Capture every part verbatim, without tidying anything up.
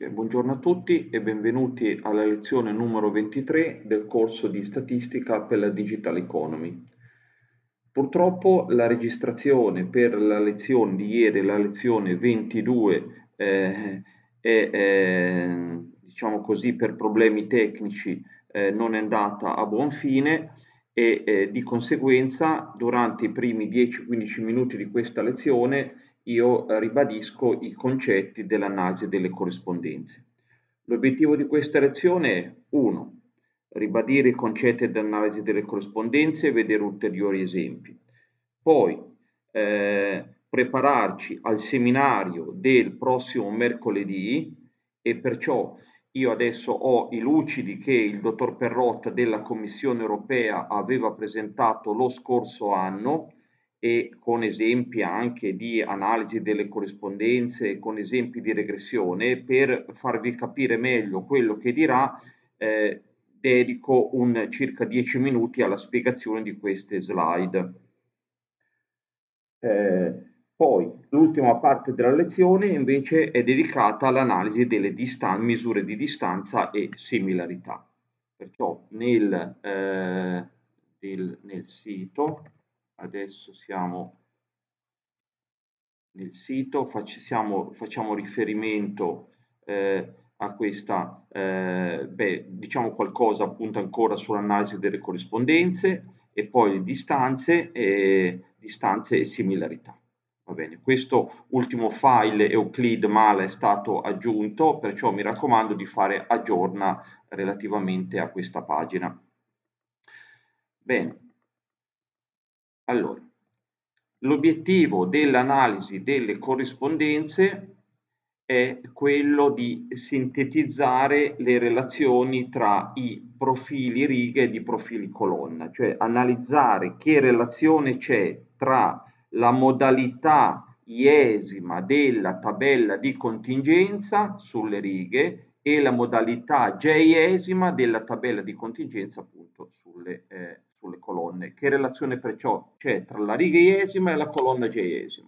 Eh, Buongiorno a tutti e benvenuti alla lezione numero ventitré del corso di statistica per la Digital Economy. Purtroppo la registrazione per la lezione di ieri, la lezione ventidue, eh, è, eh, diciamo così, per problemi tecnici eh, non è andata a buon fine e eh, di conseguenza durante i primi dieci quindici minuti di questa lezione io eh, ribadisco i concetti dell'analisi delle corrispondenze. L'obiettivo di questa lezione è uno. Ribadire i concetti dell'analisi delle corrispondenze e vedere ulteriori esempi. Poi eh, prepararci al seminario del prossimo mercoledì e perciò io adesso ho i lucidi che il dottor Perrotta della Commissione europea aveva presentato lo scorso anno e con esempi anche di analisi delle corrispondenze, con esempi di regressione, per farvi capire meglio quello che dirà, eh, dedico un circa dieci minuti alla spiegazione di queste slide. Eh, poi l'ultima parte della lezione invece è dedicata all'analisi delle distan- misure di distanza e similarità. Perciò nel, eh, del, nel sito, adesso siamo nel sito, facciamo, facciamo riferimento eh, a questa, eh, beh, diciamo qualcosa appunto ancora sull'analisi delle corrispondenze e poi le distanze e, distanze e similarità. Va bene, questo ultimo file Euclid Mala è stato aggiunto, perciò mi raccomando di fare aggiorna relativamente a questa pagina. Bene, allora, l'obiettivo dell'analisi delle corrispondenze è quello di sintetizzare le relazioni tra i profili righe e i profili colonna, cioè analizzare che relazione c'è tra la modalità iesima della tabella di contingenza sulle righe e la modalità j-esima della tabella di contingenza appunto sulle, eh, sulle colonne. Che relazione perciò c'è tra la riga iesima e la colonna j-esima?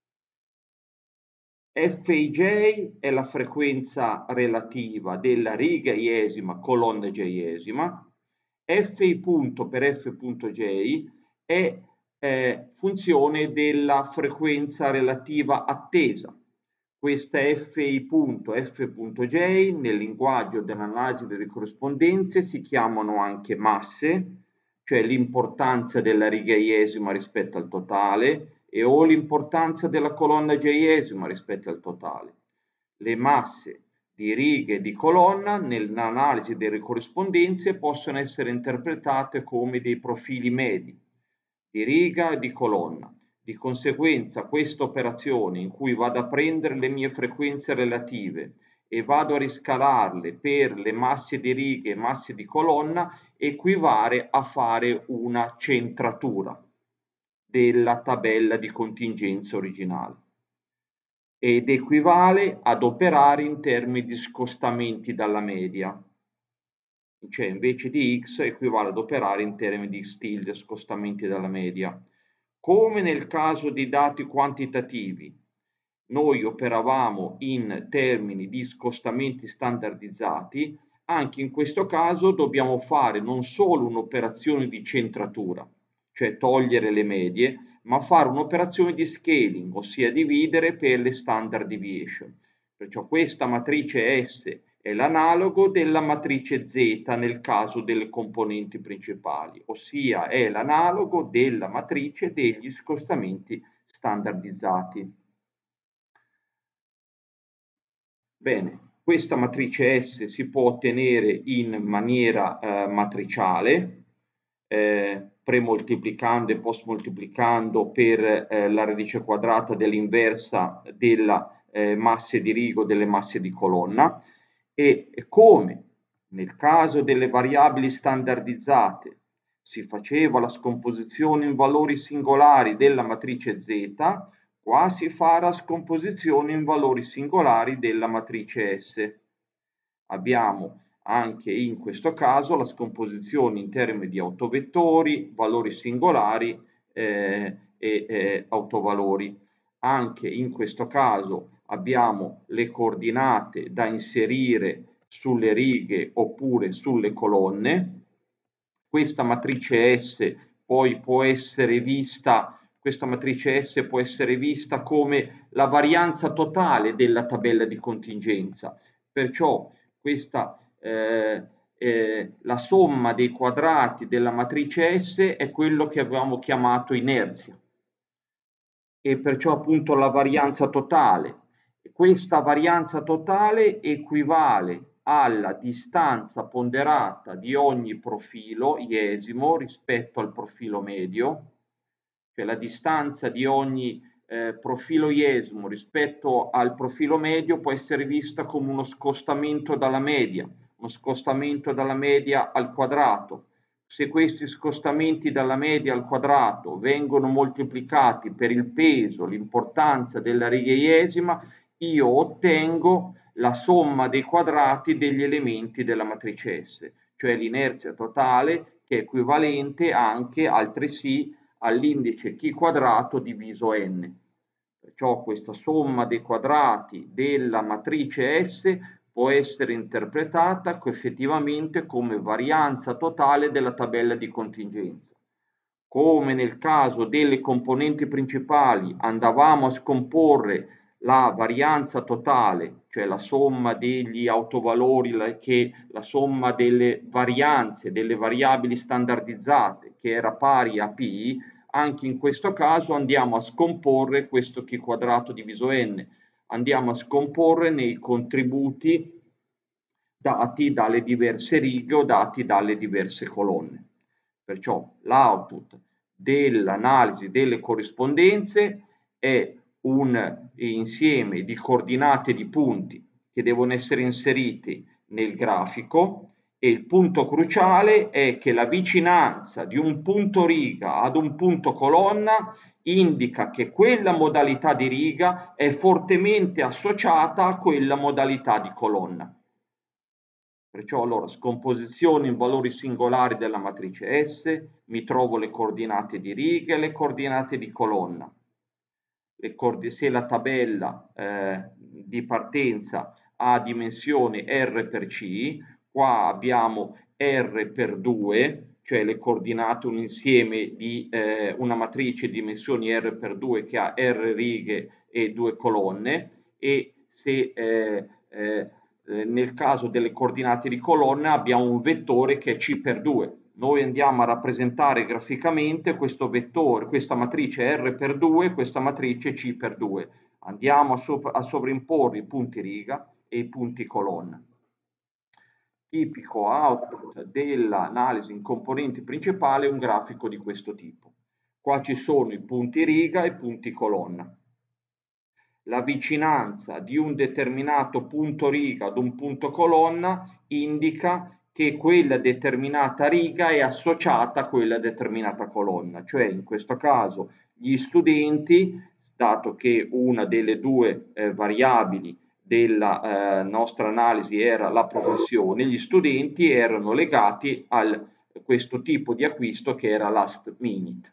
Fij è la frequenza relativa della riga iesima colonna j-esima, Fi punto per f.j è eh, funzione della frequenza relativa attesa. Questa Fi punto, f.j nel linguaggio dell'analisi delle corrispondenze si chiamano anche masse, cioè l'importanza della riga iesima rispetto al totale, e o l'importanza della colonna j-esima rispetto al totale. Le masse di righe e di colonna nell'analisi delle corrispondenze possono essere interpretate come dei profili medi di riga e di colonna. Di conseguenza questa operazione in cui vado a prendere le mie frequenze relative e vado a riscalarle per le masse di righe e masse di colonna equivale a fare una centratura della tabella di contingenza originale ed equivale ad operare in termini di scostamenti dalla media, cioè invece di x equivale ad operare in termini di tilde scostamenti dalla media. Come nel caso di dati quantitativi, noi operavamo in termini di scostamenti standardizzati, anche in questo caso dobbiamo fare non solo un'operazione di centratura, cioè togliere le medie, ma fare un'operazione di scaling, ossia dividere per le standard deviation. Perciò questa matrice S è l'analogo della matrice Z nel caso delle componenti principali, ossia è l'analogo della matrice degli scostamenti standardizzati. Bene, questa matrice S si può ottenere in maniera eh, matriciale, eh, premoltiplicando e postmoltiplicando per eh, la radice quadrata dell'inversa della eh, masse di rigo delle masse di colonna, e come nel caso delle variabili standardizzate si faceva la scomposizione in valori singolari della matrice Z, qua si fa la scomposizione in valori singolari della matrice S. Abbiamo anche in questo caso la scomposizione in termini di autovettori, valori singolari eh, e eh, autovalori. Anche in questo caso abbiamo le coordinate da inserire sulle righe oppure sulle colonne. Questa matrice S poi può essere vista, questa matrice S può essere vista come la varianza totale della tabella di contingenza, perciò questa, eh, eh, la somma dei quadrati della matrice S è quello che avevamo chiamato inerzia, e perciò appunto la varianza totale. Questa varianza totale equivale alla distanza ponderata di ogni profilo iesimo rispetto al profilo medio, cioè la distanza di ogni eh, profilo iesimo rispetto al profilo medio può essere vista come uno scostamento dalla media, uno scostamento dalla media al quadrato. Se questi scostamenti dalla media al quadrato vengono moltiplicati per il peso, l'importanza della riga iesima, io ottengo la somma dei quadrati degli elementi della matrice S, cioè l'inerzia totale, che è equivalente anche altresì all'indice chi quadrato diviso n. Perciò questa somma dei quadrati della matrice S può essere interpretata effettivamente come varianza totale della tabella di contingenza. Come nel caso delle componenti principali andavamo a scomporre la varianza totale, cioè la somma degli autovalori, che la somma delle varianze, delle variabili standardizzate, che era pari a P, anche in questo caso andiamo a scomporre questo chi quadrato diviso n, andiamo a scomporre nei contributi dati dalle diverse righe o dati dalle diverse colonne. Perciò l'output dell'analisi delle corrispondenze è un insieme di coordinate di punti che devono essere inseriti nel grafico, e il punto cruciale è che la vicinanza di un punto riga ad un punto colonna indica che quella modalità di riga è fortemente associata a quella modalità di colonna. Perciò allora scomposizione in valori singolari della matrice S, mi trovo le coordinate di riga e le coordinate di colonna. Le coord- se la tabella eh, di partenza ha dimensione R per C, qua abbiamo R per due, cioè le coordinate, un insieme di eh, una matrice di dimensioni R per due che ha R righe e due colonne, e se eh, eh, nel caso delle coordinate di colonna abbiamo un vettore che è C per due. Noi andiamo a rappresentare graficamente questo vettore, questa matrice R per due, questa matrice C per due. Andiamo a, sopra, a sovrimporre i punti riga e i punti colonna. Tipico output dell'analisi in componenti principali è un grafico di questo tipo. Qua ci sono i punti riga e i punti colonna. La vicinanza di un determinato punto riga ad un punto colonna indica che quella determinata riga è associata a quella determinata colonna, cioè in questo caso gli studenti, dato che una delle due eh, variabili della eh, nostra analisi era la professione, gli studenti erano legati a questo tipo di acquisto che era last minute.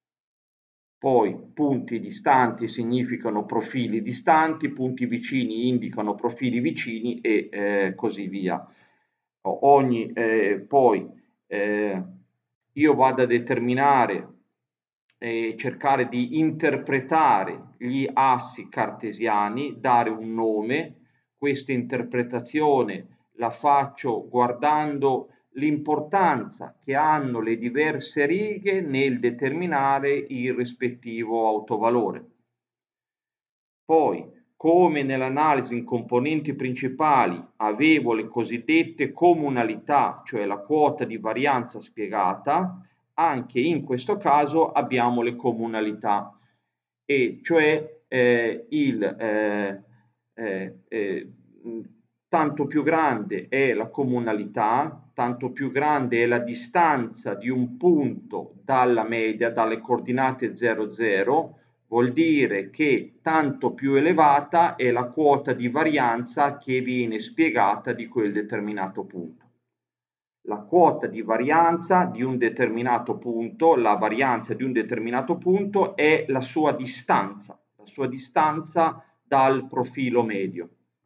Poi punti distanti significano profili distanti, punti vicini indicano profili vicini e eh, così via. Ogni, eh, poi eh, io vado a determinare e eh, cercare di interpretare gli assi cartesiani, dare un nome. Questa interpretazione la faccio guardando l'importanza che hanno le diverse righe nel determinare il rispettivo autovalore. Poi, come nell'analisi in componenti principali avevo le cosiddette comunalità, cioè la quota di varianza spiegata, anche in questo caso abbiamo le comunalità, e cioè eh, il eh, eh, eh, tanto più grande è la comunalità, tanto più grande è la distanza di un punto dalla media, dalle coordinate zero zero, vuol dire che tanto più elevata è la quota di varianza che viene spiegata di quel determinato punto. La quota di varianza di un determinato punto, la varianza di un determinato punto è la sua distanza, la sua distanza dal profilo medio.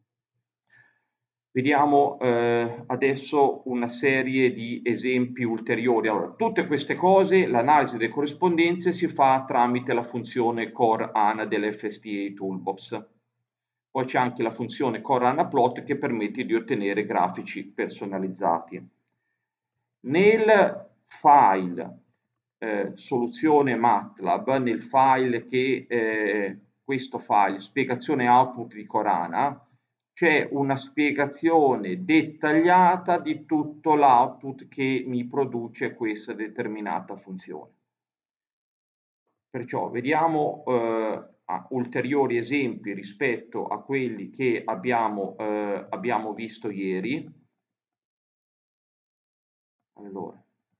Vediamo eh, adesso una serie di esempi ulteriori. Allora, tutte queste cose, l'analisi delle corrispondenze si fa tramite la funzione core ana dell'F S T A Toolbox. Poi c'è anche la funzione core ana plot che permette di ottenere grafici personalizzati. Nel file eh, soluzione MATLAB, nel file che eh, questo file, spiegazione output di Corana, c'è una spiegazione dettagliata di tutto l'output che mi produce questa determinata funzione. Perciò vediamo eh, ulteriori esempi rispetto a quelli che abbiamo, eh, abbiamo visto ieri. Allora,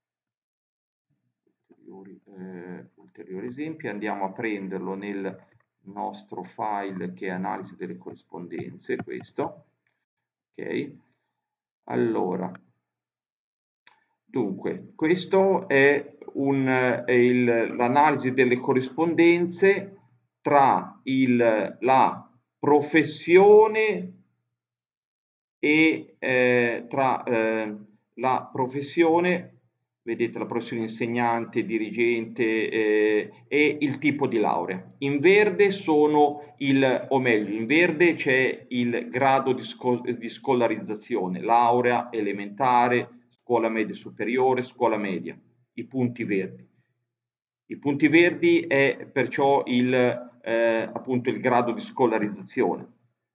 ulteriori, eh, ulteriori esempi, andiamo a prenderlo nel nostro file che è analisi delle corrispondenze, questo. Ok, allora, dunque, questo è l'analisi delle corrispondenze tra il, la professione e eh, tra eh, la professione, vedete la professione insegnante, dirigente eh, e il tipo di laurea. In verde sono il, o meglio, in verde c'è il grado di, sco di scolarizzazione, laurea, elementare, scuola media superiore, scuola media, i punti verdi. I punti verdi è perciò il, eh, appunto il grado di scolarizzazione.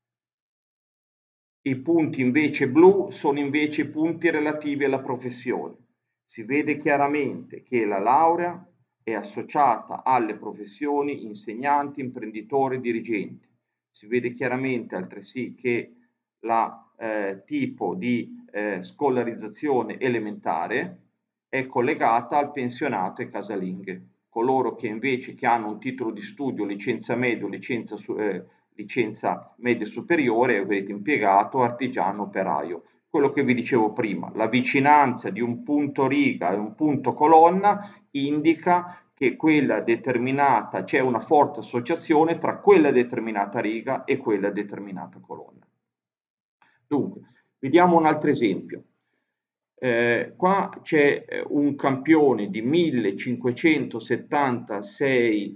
I punti invece blu sono invece i punti relativi alla professione. Si vede chiaramente che la laurea è associata alle professioni insegnanti, imprenditori, dirigenti. Si vede chiaramente altresì che la eh, tipo di eh, scolarizzazione elementare è collegata al pensionato e casalinghe. Coloro che invece che hanno un titolo di studio, licenza medio, licenza, eh, licenza media superiore, vedete impiegato, artigiano, operaio. Quello che vi dicevo prima, la vicinanza di un punto riga e un punto colonna indica che quella determinata, c'è una forte associazione tra quella determinata riga e quella determinata colonna. Dunque, vediamo un altro esempio. Eh, qua c'è un campione di millecinquecentosettantasei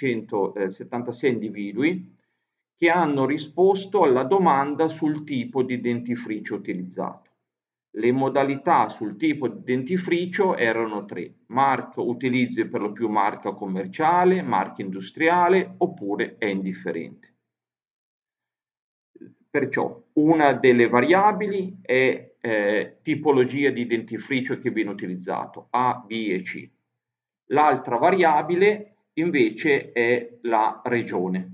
individui che hanno risposto alla domanda sul tipo di dentifricio utilizzato. Le modalità sul tipo di dentifricio erano tre: marca, utilizzi per lo più marca commerciale, marca industriale oppure è indifferente. Perciò una delle variabili è eh, tipologia di dentifricio che viene utilizzato, A, B e C. L'altra variabile invece è la regione.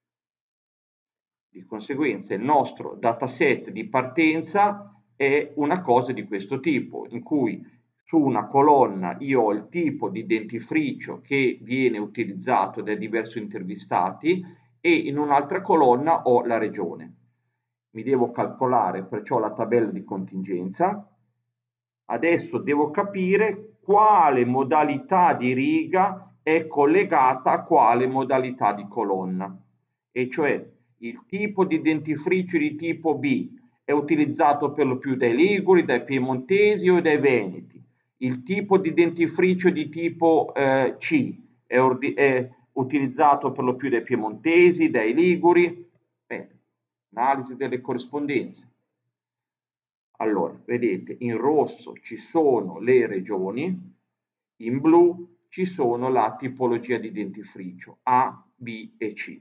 Di conseguenza il nostro dataset di partenza è una cosa di questo tipo, in cui su una colonna io ho il tipo di dentifricio che viene utilizzato dai diversi intervistati e in un'altra colonna ho la regione. Mi devo calcolare perciò la tabella di contingenza. Adesso devo capire quale modalità di riga è collegata a quale modalità di colonna, e cioè il tipo di dentifricio di tipo B è utilizzato per lo più dai liguri, dai piemontesi o dai veneti. Il tipo di dentifricio di tipo eh, C è, è utilizzato per lo più dai piemontesi, dai liguri. Bene, analisi delle corrispondenze. Allora, vedete, in rosso ci sono le regioni, in blu ci sono la tipologia di dentifricio A, B e C.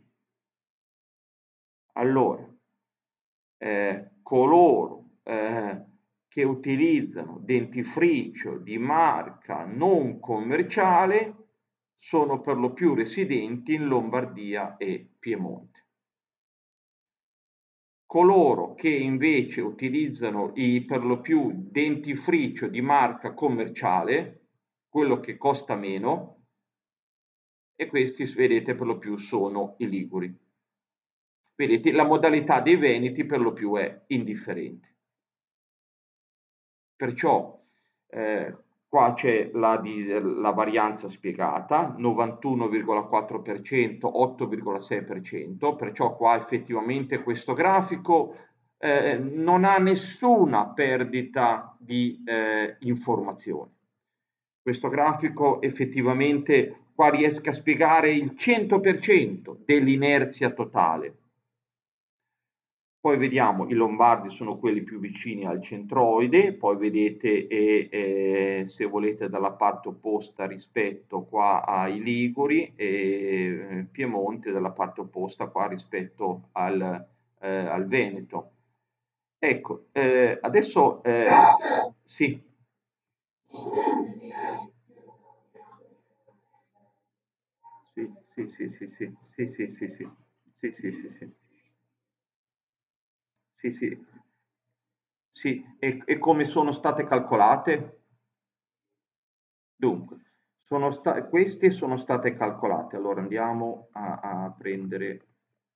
Allora, eh, coloro eh, che utilizzano dentifricio di marca non commerciale sono per lo più residenti in Lombardia e Piemonte. Coloro che invece utilizzano i per lo più dentifricio di marca commerciale, quello che costa meno, e questi vedete per lo più sono i liguri. Vedete, la modalità dei veneti per lo più è indifferente. Perciò eh, qua c'è la, la varianza spiegata, novantuno virgola quattro per cento, otto virgola sei per cento, perciò qua effettivamente questo grafico eh, non ha nessuna perdita di eh, informazione. Questo grafico effettivamente qua riesco a spiegare il cento per cento dell'inerzia totale. Poi vediamo, i lombardi sono quelli più vicini al centroide, poi vedete e, e, se volete dalla parte opposta rispetto qua ai liguri e Piemonte dalla parte opposta qua rispetto al, eh, al Veneto. Ecco, eh, adesso eh, sì. Sì, sì, sì, sì, sì, sì, sì, sì, sì, sì, sì, sì, sì. Sì, sì, sì. E, e come sono state calcolate? Dunque, sono sta- queste sono state calcolate. Allora andiamo a, a prendere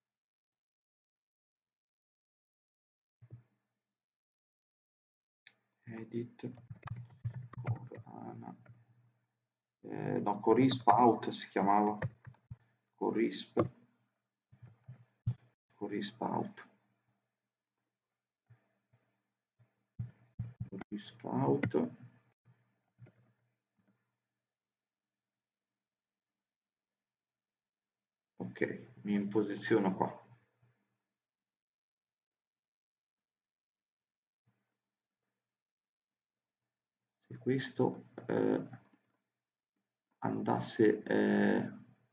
edit, Corana, eh, no, Corisp out si chiamava, Corisp, Corisp out, Corisp out. Ok, mi posiziono qua. Se questo eh, andasse eh,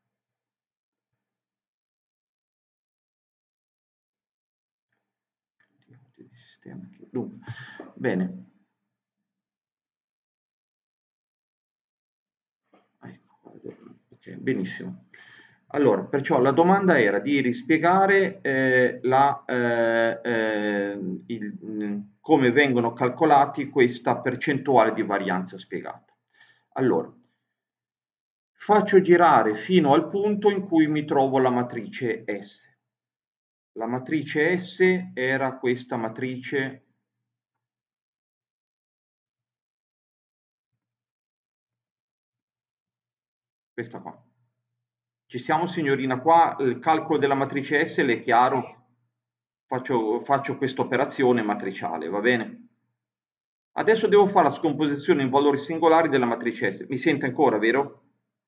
di sistema che... Dunque, bene. Ecco, ok, benissimo. Allora, perciò la domanda era di rispiegare eh, la, eh, eh, il, come vengono calcolati questa percentuale di varianza spiegata. Allora, faccio girare fino al punto in cui mi trovo la matrice S. La matrice S era questa matrice questa qua. Ci siamo signorina qua, il calcolo della matrice S le è chiaro? Faccio, faccio questa operazione matriciale, va bene? Adesso devo fare la scomposizione in valori singolari della matrice S. Mi sente ancora, vero?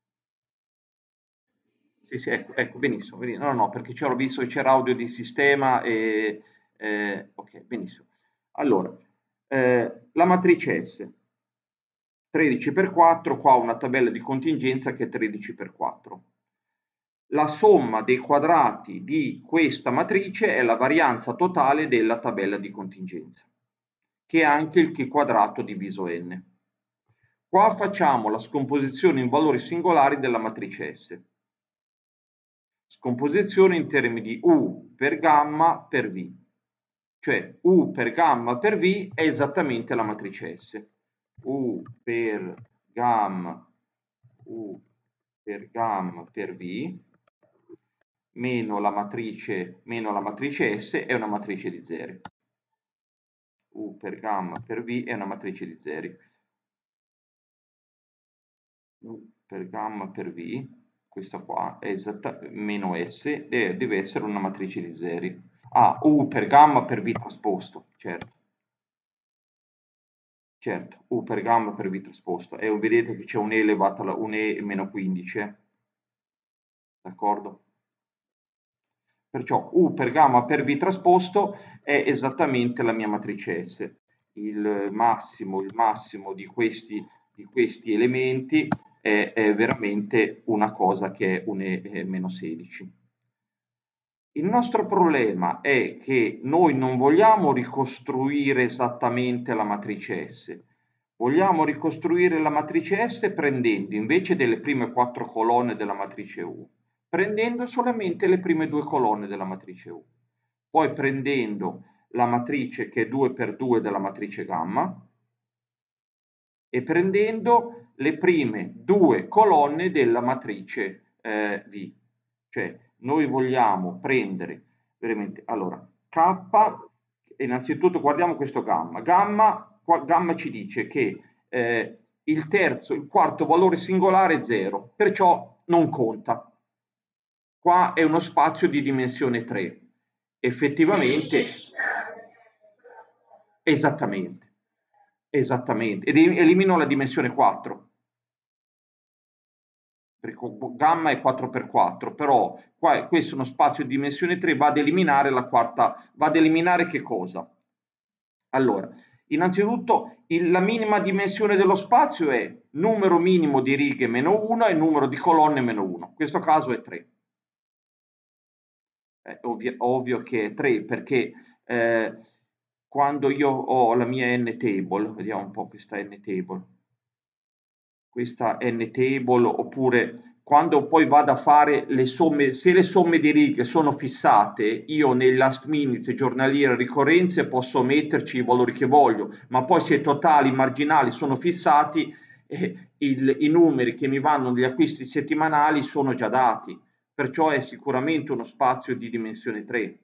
Sì, sì, ecco, ecco, benissimo. benissimo. No, no, perché c'ero visto che c'era audio di sistema e... eh, ok, benissimo. Allora, eh, la matrice S, tredici per quattro, qua ho una tabella di contingenza che è tredici per quattro. La somma dei quadrati di questa matrice è la varianza totale della tabella di contingenza, che è anche il chi quadrato diviso n. Qua facciamo la scomposizione in valori singolari della matrice S. Scomposizione in termini di U per gamma per V. Cioè U per gamma per V è esattamente la matrice S. U per gamma, U per gamma per V meno la matrice, meno la matrice S è una matrice di zeri. U per gamma per V è una matrice di zeri. U per gamma per V, questa qua è esatta, meno S, e deve essere una matrice di zeri. Ah, U per gamma per V trasposto, certo. Certo, U per gamma per V trasposto. E vedete che c'è un E elevato alla un E meno quindici. D'accordo? Perciò U per gamma per V trasposto è esattamente la mia matrice S. Il massimo, il massimo di questi, di questi elementi è, è veramente una cosa che è un E meno sedici. Il nostro problema è che noi non vogliamo ricostruire esattamente la matrice S, vogliamo ricostruire la matrice S prendendo invece delle prime quattro colonne della matrice U, prendendo solamente le prime due colonne della matrice U, poi prendendo la matrice che è due per due della matrice gamma e prendendo le prime due colonne della matrice eh, V. Cioè noi vogliamo prendere veramente, allora, K, innanzitutto guardiamo questo gamma. Gamma, qua, gamma ci dice che eh, il terzo, il quarto valore singolare è zero, perciò non conta. Qua è uno spazio di dimensione tre. Effettivamente, esattamente, esattamente, ed elimino la dimensione quattro. Perché gamma è quattro per quattro, però qua, questo è uno spazio di dimensione tre, va ad eliminare la quarta, va ad eliminare che cosa? Allora, innanzitutto il, la minima dimensione dello spazio è numero minimo di righe meno uno e numero di colonne meno uno. In questo caso è tre. È ovvio, ovvio che è tre perché eh, quando io ho la mia n-table, vediamo un po' questa n-table, questa n-table oppure quando poi vado a fare le somme, se le somme di righe sono fissate, io nei last minute, giornaliere, ricorrenze posso metterci i valori che voglio, ma poi se i totali marginali sono fissati, eh, il, i numeri che mi vanno negli acquisti settimanali sono già dati, perciò è sicuramente uno spazio di dimensione tre.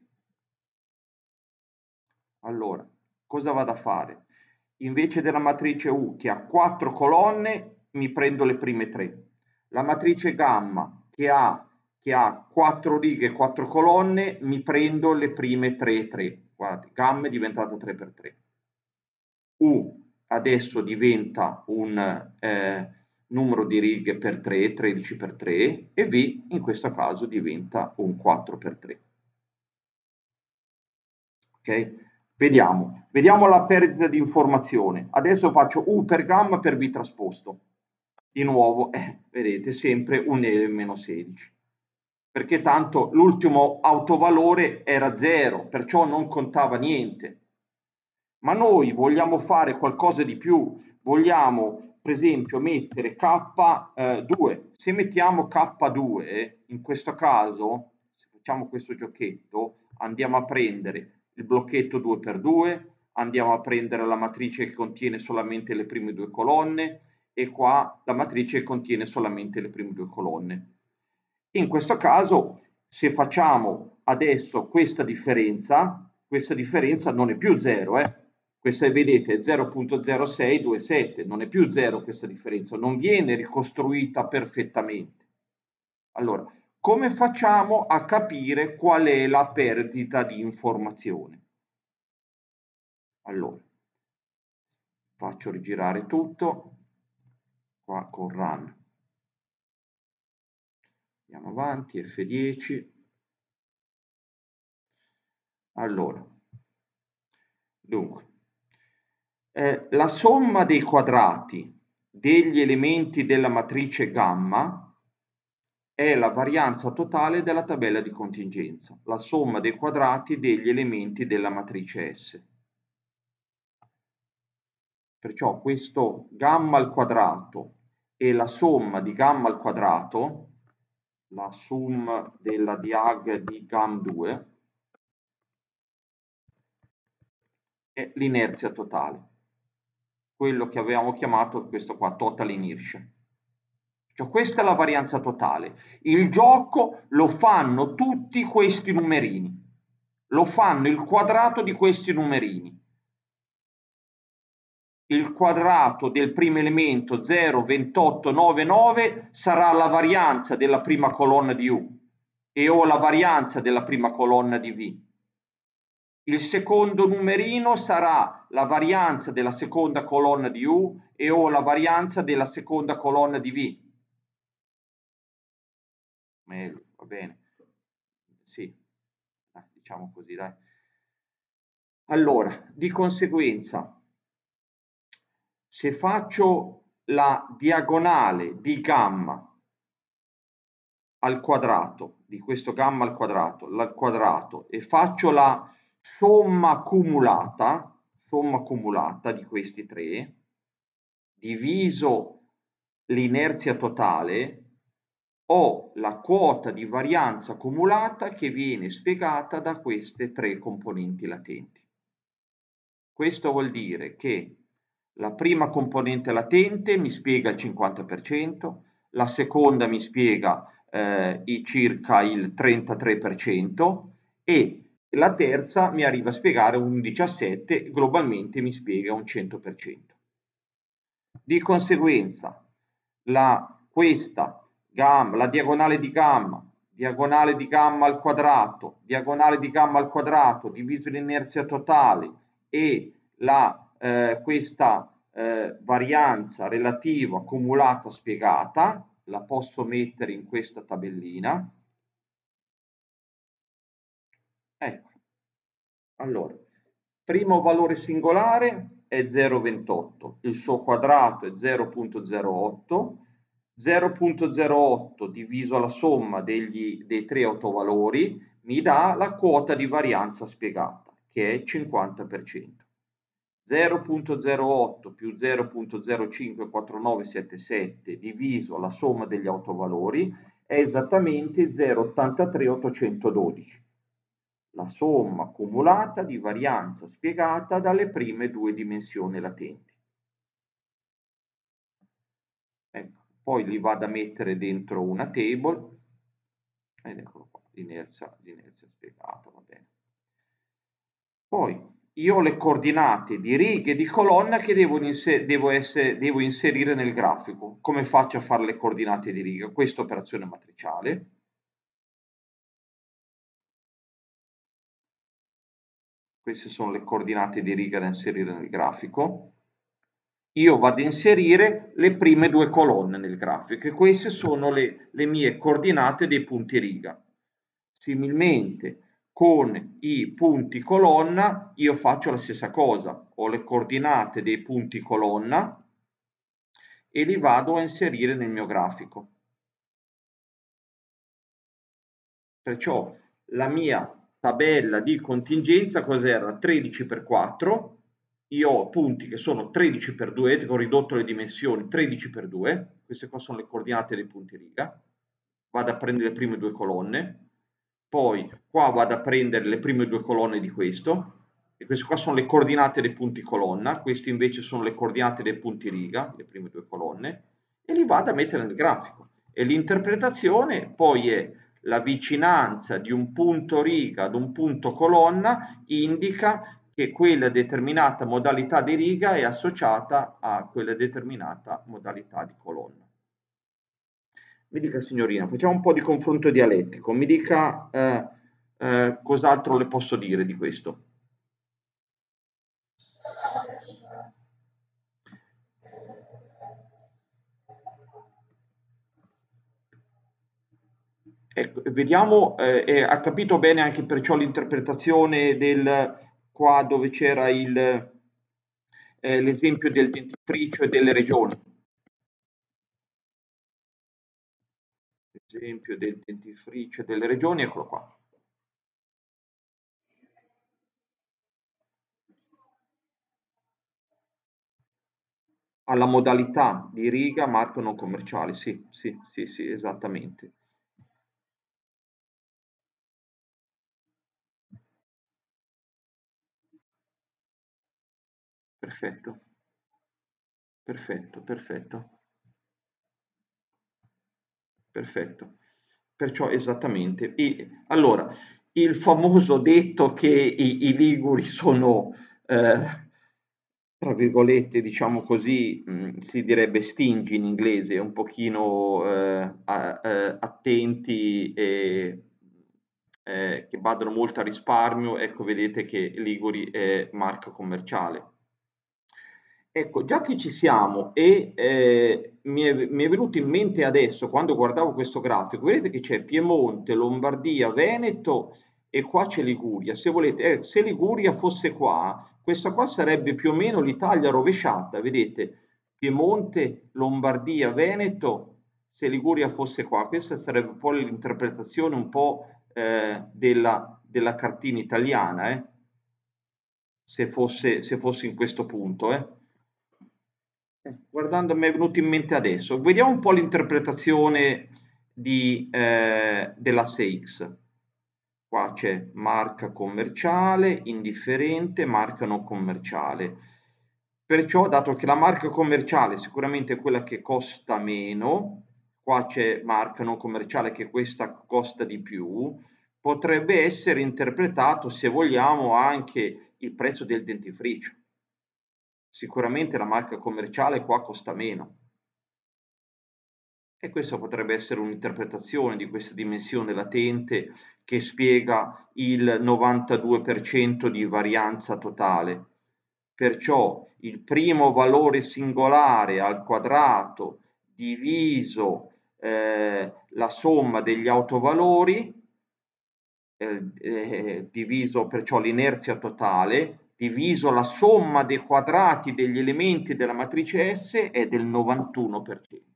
Allora, cosa vado a fare? Invece della matrice U che ha quattro colonne, mi prendo le prime tre. La matrice gamma che ha, che ha quattro righe e quattro colonne, mi prendo le prime tre, tre. Guardate, gamma è diventata tre per tre. U adesso diventa un eh, numero di righe per tre, tredici per tre, e V in questo caso diventa un quattro per tre. Ok? Vediamo, vediamo la perdita di informazione. Adesso faccio U per gamma per V trasposto. Di nuovo, eh, vedete, sempre un E meno sedici. Perché tanto l'ultimo autovalore era zero, perciò non contava niente. Ma noi vogliamo fare qualcosa di più. Vogliamo, per esempio, mettere K due. Se mettiamo K due, in questo caso, se facciamo questo giochetto, andiamo a prendere il blocchetto due per due, andiamo a prendere la matrice che contiene solamente le prime due colonne e qua la matrice che contiene solamente le prime due colonne. In questo caso, se facciamo adesso questa differenza, questa differenza non è più zero, eh? Questa vedete è zero virgola zero sei due sette, non è più zero questa differenza, non viene ricostruita perfettamente. Allora, come facciamo a capire qual è la perdita di informazione? Allora, faccio rigirare tutto, qua con run. Andiamo avanti, F dieci. Allora, dunque, eh, la somma dei quadrati degli elementi della matrice gamma è la varianza totale della tabella di contingenza, la somma dei quadrati degli elementi della matrice S. Perciò questo gamma al quadrato e la somma di gamma al quadrato, la sum della diag di gam due, è l'inerzia totale, quello che avevamo chiamato questo qua, total inertia. Cioè, questa è la varianza totale. Il gioco lo fanno tutti questi numerini, lo fanno il quadrato di questi numerini. Il quadrato del primo elemento zero virgola ventotto novantanove sarà la varianza della prima colonna di U e o la varianza della prima colonna di V. Il secondo numerino sarà la varianza della seconda colonna di U e o la varianza della seconda colonna di V. Meglio, va bene. Sì, dai, diciamo così, dai. Allora, di conseguenza, se faccio la diagonale di gamma al quadrato, di questo gamma al quadrato, al quadrato, e faccio la somma cumulata, somma cumulata di questi tre, diviso l'inerzia totale, ho la quota di varianza cumulata che viene spiegata da queste tre componenti latenti. Questo vuol dire che la prima componente latente mi spiega il cinquanta per cento, la seconda mi spiega eh, circa il trentatré per cento e la terza mi arriva a spiegare un diciassette per cento, globalmente mi spiega un cento per cento. Di conseguenza, la, questa gamma, la diagonale di gamma, diagonale di gamma al quadrato, diagonale di gamma al quadrato diviso l'inerzia totale e la, eh, questa eh, varianza relativa cumulata spiegata, la posso mettere in questa tabellina. Ecco, allora, primo valore singolare è zero virgola ventotto, il suo quadrato è zero virgola zero otto, zero virgola zero otto diviso la somma degli, dei tre autovalori mi dà la quota di varianza spiegata, che è cinquanta per cento. zero virgola zero otto più zero virgola zero cinque quattro nove sette sette diviso la somma degli autovalori è esattamente zero virgola ottantatré ottocentododici. La somma cumulata di varianza spiegata dalle prime due dimensioni latenti. Ecco, poi li vado a mettere dentro una table, ed eccolo qua, l'inerzia, l'inerzia spiegata, va bene. Poi io ho le coordinate di riga e di colonna che devo, inser devo, essere, devo inserire nel grafico. Come faccio a fare le coordinate di riga? Questa operazione matriciale. Queste sono le coordinate di riga da inserire nel grafico. Io vado a inserire le prime due colonne nel grafico e queste sono le, le mie coordinate dei punti riga. Similmente con i punti colonna io faccio la stessa cosa, ho le coordinate dei punti colonna e li vado a inserire nel mio grafico. Perciò la mia tabella di contingenza cos'era? tredici per quattro, io ho punti che sono tredici per due, ho ridotto le dimensioni tredici per due, queste qua sono le coordinate dei punti riga, vado a prendere le prime due colonne, poi qua vado a prendere le prime due colonne di questo, e queste qua sono le coordinate dei punti colonna, queste invece sono le coordinate dei punti riga, le prime due colonne, e li vado a mettere nel grafico. E l'interpretazione poi è la vicinanza di un punto riga ad un punto colonna indica che quella determinata modalità di riga è associata a quella determinata modalità di colonna. Mi dica signorina, facciamo un po' di confronto dialettico, mi dica eh, eh, cos'altro le posso dire di questo. Ecco, vediamo, eh, ha capito bene anche perciò l'interpretazione del qua dove c'era il eh, l'esempio del dentifricio e delle regioni. L'esempio del dentifricio e delle regioni, eccolo qua. Alla modalità di riga marca non commerciale, sì, sì, sì, sì, esattamente. Perfetto, perfetto, perfetto. Perfetto. Perciò esattamente. E, allora, il famoso detto che i, i liguri sono, eh, tra virgolette, diciamo così, mh, si direbbe stingy in inglese, un pochino eh, a, eh, attenti e eh, che badano molto a risparmio, ecco, vedete che Liguri è marca commerciale. Ecco, già che ci siamo e eh, mi, è, mi è venuto in mente adesso, quando guardavo questo grafico, vedete che c'è Piemonte, Lombardia, Veneto e qua c'è Liguria. Se volete, eh, se Liguria fosse qua, questa qua sarebbe più o meno l'Italia rovesciata, vedete? Piemonte, Lombardia, Veneto, se Liguria fosse qua, questa sarebbe un po' l'interpretazione un po' eh, della, della cartina italiana, eh? Se fosse, se fosse in questo punto, eh? Eh, guardando mi è venuto in mente adesso. Vediamo un po' l'interpretazione di, eh, dell'asse X. Qua c'è marca commerciale, indifferente, marca non commerciale. Perciò, dato che la marca commerciale sicuramente è quella che costa meno, qua c'è marca non commerciale che questa costa di più, potrebbe essere interpretato, se vogliamo, anche il prezzo del dentifricio. sicuramente la marca commerciale qua costa meno. E questa potrebbe essere un'interpretazione di questa dimensione latente che spiega il novantadue per cento di varianza totale. Perciò il primo valore singolare al quadrato diviso eh, la somma degli autovalori, eh, eh, diviso perciò l'inerzia totale, diviso la somma dei quadrati degli elementi della matrice S è del novantuno per cento.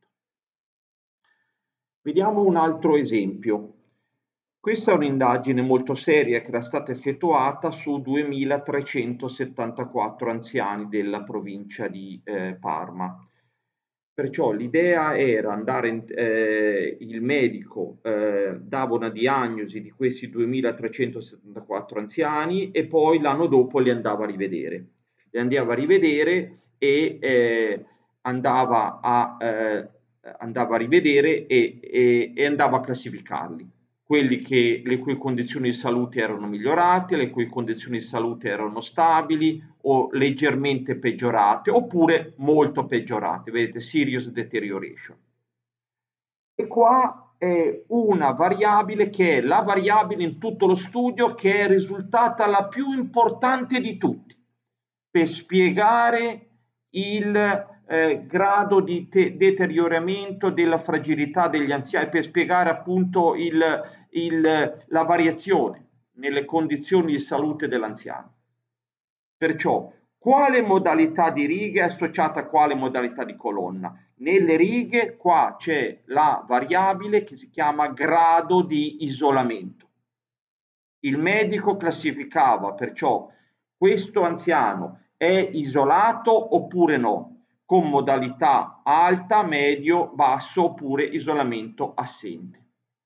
Vediamo un altro esempio. Questa è un'indagine molto seria che era stata effettuata su duemilatrecentosettantaquattro anziani della provincia di eh, Parma. Perciò l'idea era andare, in, eh, il medico eh, dava una diagnosi di questi duemilatrecentosettantaquattro anziani e poi l'anno dopo li andava a rivedere. Li andava a rivedere e eh, andava a... Eh, andava a rivedere e, e, e andava a classificarli, quelli che, le cui condizioni di salute erano migliorate, le cui condizioni di salute erano stabili o leggermente peggiorate oppure molto peggiorate, vedete, serious deterioration. E qua è una variabile che è la variabile in tutto lo studio che è risultata la più importante di tutti per spiegare il eh, grado di deterioramento della fragilità degli anziani, per spiegare appunto il, il, la variazione nelle condizioni di salute dell'anziano. Perciò, quale modalità di righe è associata a quale modalità di colonna? Nelle righe qua c'è la variabile che si chiama grado di isolamento. Il medico classificava perciò questo anziano è isolato oppure no, con modalità alta, medio, basso oppure isolamento assente.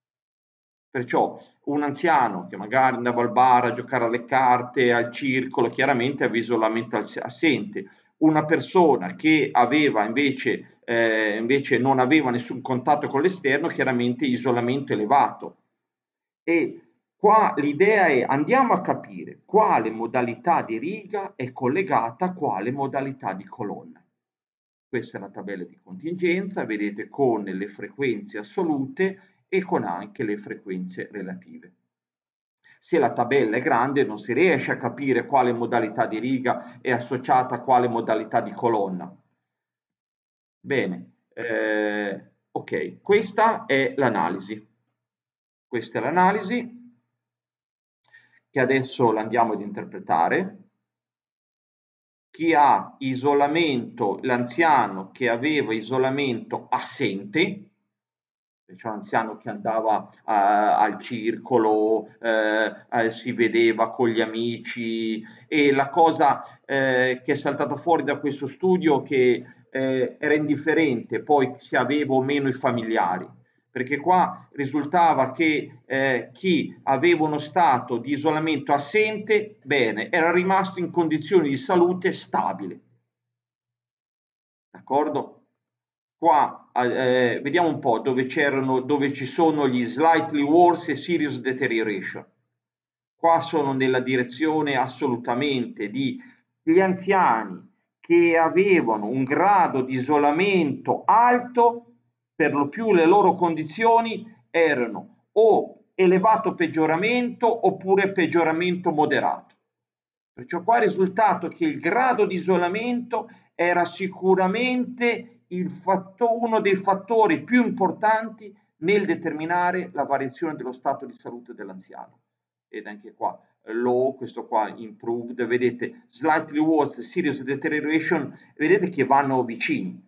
Perciò un anziano che magari andava al bar a giocare alle carte, al circolo, chiaramente aveva isolamento assente. Una persona che aveva invece, eh, invece non aveva nessun contatto con l'esterno, chiaramente isolamento elevato. E qua l'idea è andiamo a capire quale modalità di riga è collegata a quale modalità di colonna. Questa è la tabella di contingenza, vedete, con le frequenze assolute e con anche le frequenze relative. Se la tabella è grande non si riesce a capire quale modalità di riga è associata a quale modalità di colonna. Bene, eh, ok, questa è l'analisi. Questa è l'analisi che adesso l'andiamo ad interpretare. Chi ha isolamento, l'anziano che aveva isolamento assente, cioè l'anziano che andava uh, al circolo, uh, uh, si vedeva con gli amici, e la cosa uh, che è saltata fuori da questo studio che uh, era indifferente poi se aveva o meno i familiari, perché qua risultava che eh, chi aveva uno stato di isolamento assente, bene, era rimasto in condizioni di salute stabile. D'accordo? Qua eh, vediamo un po' dove, c'erano, dove ci sono gli slightly worse e serious deterioration. Qua sono nella direzione assolutamente di gli anziani che avevano un grado di isolamento alto, per lo più le loro condizioni erano o elevato peggioramento oppure peggioramento moderato. Perciò qua è il risultato che il grado di isolamento era sicuramente il fatto, uno dei fattori più importanti nel determinare la variazione dello stato di salute dell'anziano. Ed anche qua low, questo qua improved, vedete slightly worse, serious deterioration, vedete che vanno vicini.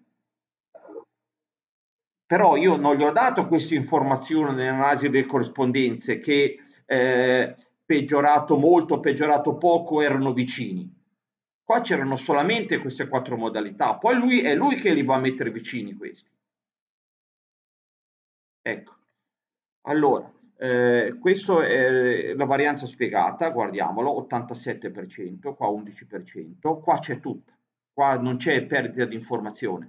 Però io non gli ho dato questa informazione nell'analisi delle corrispondenze che eh, peggiorato molto, peggiorato poco erano vicini. Qua c'erano solamente queste quattro modalità, poi lui è lui che li va a mettere vicini questi. Ecco, allora, eh, questa è la varianza spiegata, guardiamolo, ottantasette per cento, qua undici per cento, qua c'è tutta, qua non c'è perdita di informazione.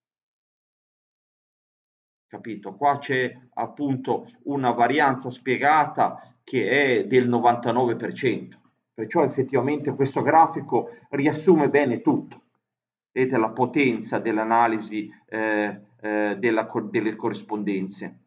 Capito? Qua c'è appunto una varianza spiegata che è del novantanove per cento, perciò effettivamente questo grafico riassume bene tutto. vedete la potenza dell'analisi eh, eh, della, delle corrispondenze.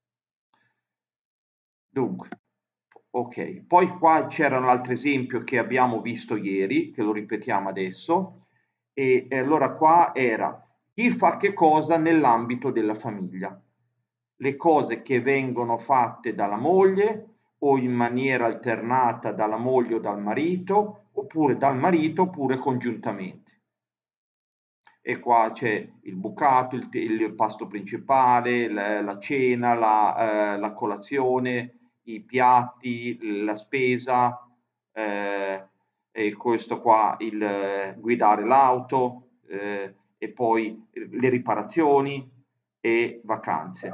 Dunque, ok, poi qua c'era un altro esempio che abbiamo visto ieri, che lo ripetiamo adesso, e, e allora qua era chi fa che cosa nell'ambito della famiglia. Le cose che vengono fatte dalla moglie o in maniera alternata dalla moglie o dal marito, oppure dal marito oppure congiuntamente. E qua c'è il bucato, il, il pasto principale, la, la cena, la, eh, la colazione, i piatti, la spesa, eh, e questo qua il eh, guidare l'auto, eh, e poi le riparazioni e vacanze.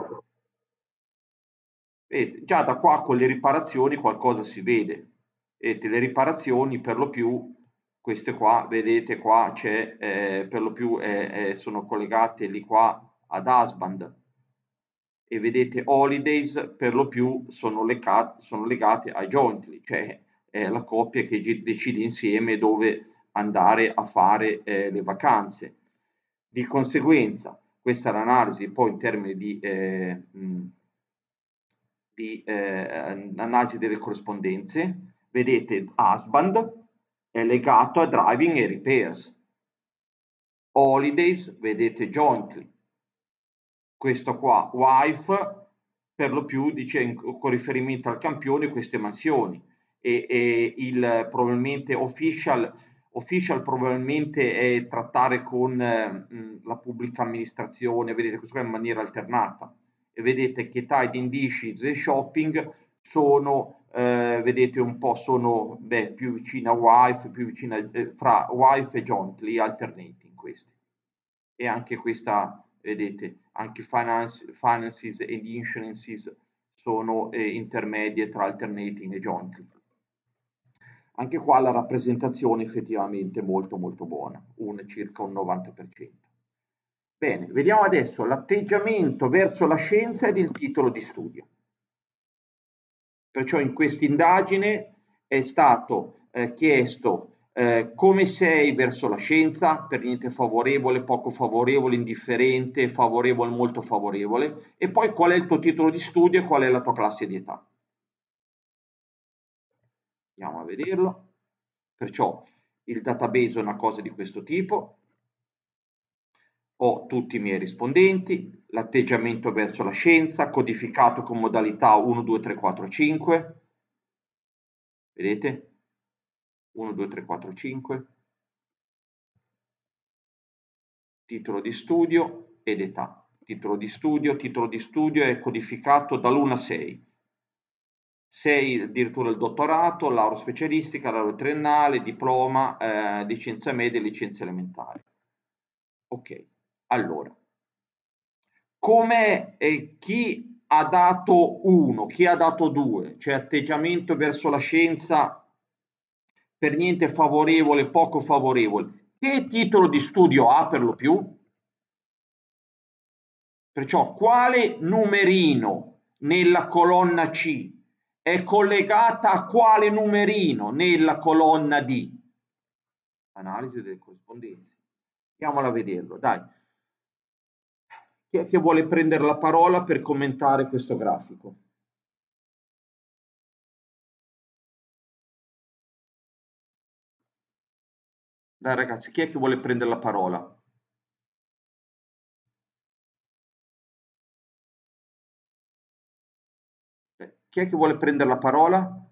Vedete, già da qua con le riparazioni qualcosa si vede. Vedete, le riparazioni per lo più, queste qua, vedete qua c'è, eh, per lo più eh, eh, sono collegate lì qua ad husband, e vedete holidays per lo più sono, lega- sono legate a jointly, cioè è la coppia che decide insieme dove andare a fare eh, le vacanze. Di conseguenza, questa è l'analisi poi in termini di, eh, mh, di eh, analisi delle corrispondenze. Vedete, husband è legato a driving e repairs. Holidays, vedete, jointly. Questo qua, wife, per lo più dice con riferimento al campione queste mansioni, e, e il probabilmente official, official probabilmente è trattare con eh, la pubblica amministrazione, vedete questo qua in maniera alternata, e vedete che tied in dishes e shopping sono, eh, vedete un po', sono beh, più vicina a wife, più vicina eh, fra wife e jointly alternating questi. E anche questa, vedete, anche finance, finances e insurances sono eh, intermedie tra alternating e jointly. Anche qua la rappresentazione effettivamente molto molto buona, un, circa un novanta per cento. Bene, vediamo adesso l'atteggiamento verso la scienza ed il titolo di studio. Perciò in questa indagine è stato eh, chiesto eh, come sei verso la scienza, per niente favorevole, poco favorevole, indifferente, favorevole, molto favorevole, e poi qual è il tuo titolo di studio e qual è la tua classe di età. Andiamo a vederlo. Perciò il database è una cosa di questo tipo. Ho tutti i miei rispondenti, l'atteggiamento verso la scienza, codificato con modalità uno, due, tre, quattro, cinque. Vedete? uno, due, tre, quattro, cinque. Titolo di studio ed età. Titolo di studio, titolo di studio è codificato dall'uno a sei. sei addirittura il dottorato, laurea specialistica, laurea triennale, diploma, eh, licenza media e licenza elementare. Ok, allora, come eh, chi ha dato uno, chi ha dato due, cioè atteggiamento verso la scienza per niente favorevole, poco favorevole, che titolo di studio ha per lo più? Perciò quale numerino nella colonna C è collegata a quale numerino nella colonna D? Analisi delle corrispondenze. Andiamola a vederlo, dai. Chi è che vuole prendere la parola per commentare questo grafico? Dai ragazzi, chi è che vuole prendere la parola? Eh, Chi è che vuole prendere la parola?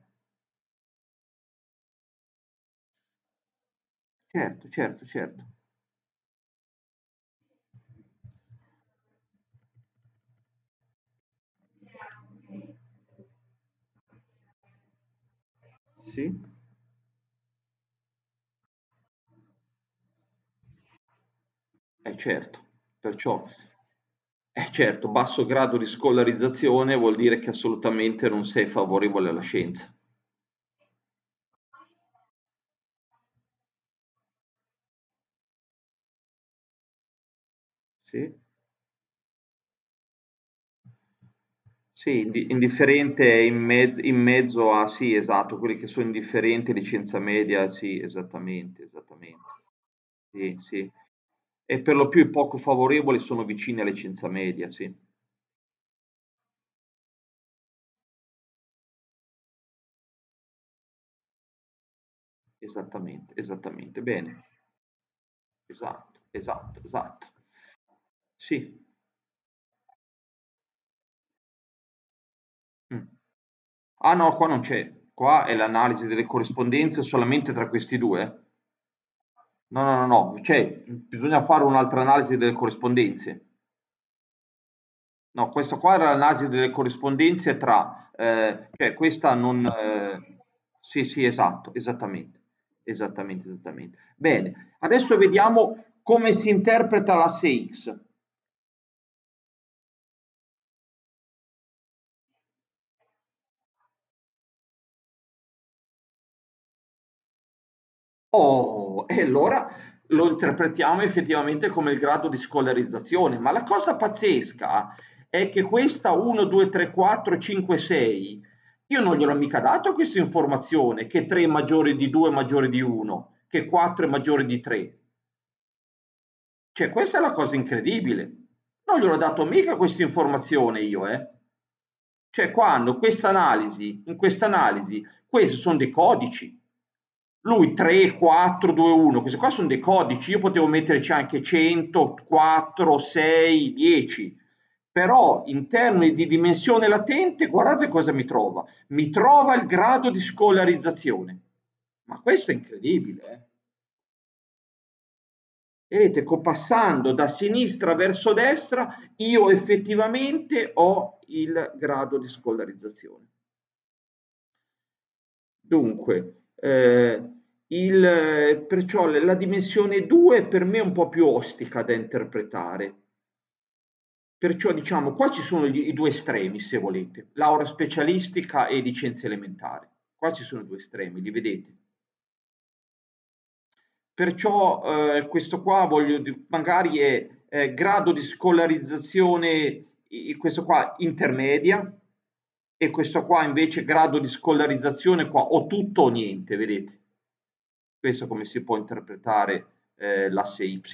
Certo, certo, certo. Sì? Eh certo, perciò, eh certo, basso grado di scolarizzazione vuol dire che assolutamente non sei favorevole alla scienza. Sì? Sì, indi- indifferente è in, mezzo, in mezzo a, sì, esatto, quelli che sono indifferenti, licenza media, sì, esattamente, esattamente. Sì, sì. e per lo più i poco favorevoli sono vicini alla licenza media, sì. Esattamente, esattamente. Bene. Esatto, esatto, esatto. Sì. Mm. Ah no, qua non c'è. Qua è l'analisi delle corrispondenze solamente tra questi due. No, no, no, no. Cioè, bisogna fare un'altra analisi delle corrispondenze. No, questo qua era l'analisi delle corrispondenze tra, eh, cioè questa non... eh, sì, sì, esatto, esattamente, esattamente, esattamente. Bene, adesso vediamo come si interpreta l'asse X. Oh, e allora lo interpretiamo effettivamente come il grado di scolarizzazione, ma la cosa pazzesca è che questa uno, due, tre, quattro, cinque, sei, io non gliel'ho mica dato questa informazione, che tre è maggiore di due è maggiore di uno, che quattro è maggiore di tre. Cioè, questa è la cosa incredibile. Non gliel'ho dato mica questa informazione io, eh. Cioè, quando questa analisi, in questa analisi, questi sono dei codici. Lui tre, quattro, due, uno, questi qua sono dei codici, io potevo metterci anche cento, quattro, sei, dieci, però in termini di dimensione latente, guardate cosa mi trova. Mi trova il grado di scolarizzazione. Ma questo è incredibile, eh? Vedete, passando da sinistra verso destra, io effettivamente ho il grado di scolarizzazione. Dunque, eh, il, perciò la dimensione due per me è un po' più ostica da interpretare. Perciò diciamo, qua ci sono gli, i due estremi, se volete, laurea specialistica e licenza elementare. Qua ci sono i due estremi, li vedete? Perciò eh, questo qua voglio magari è eh, grado di scolarizzazione, i- questo qua intermedia, e questo qua invece grado di scolarizzazione qua o tutto o niente, vedete? Questo come si può interpretare eh, l'asse Y.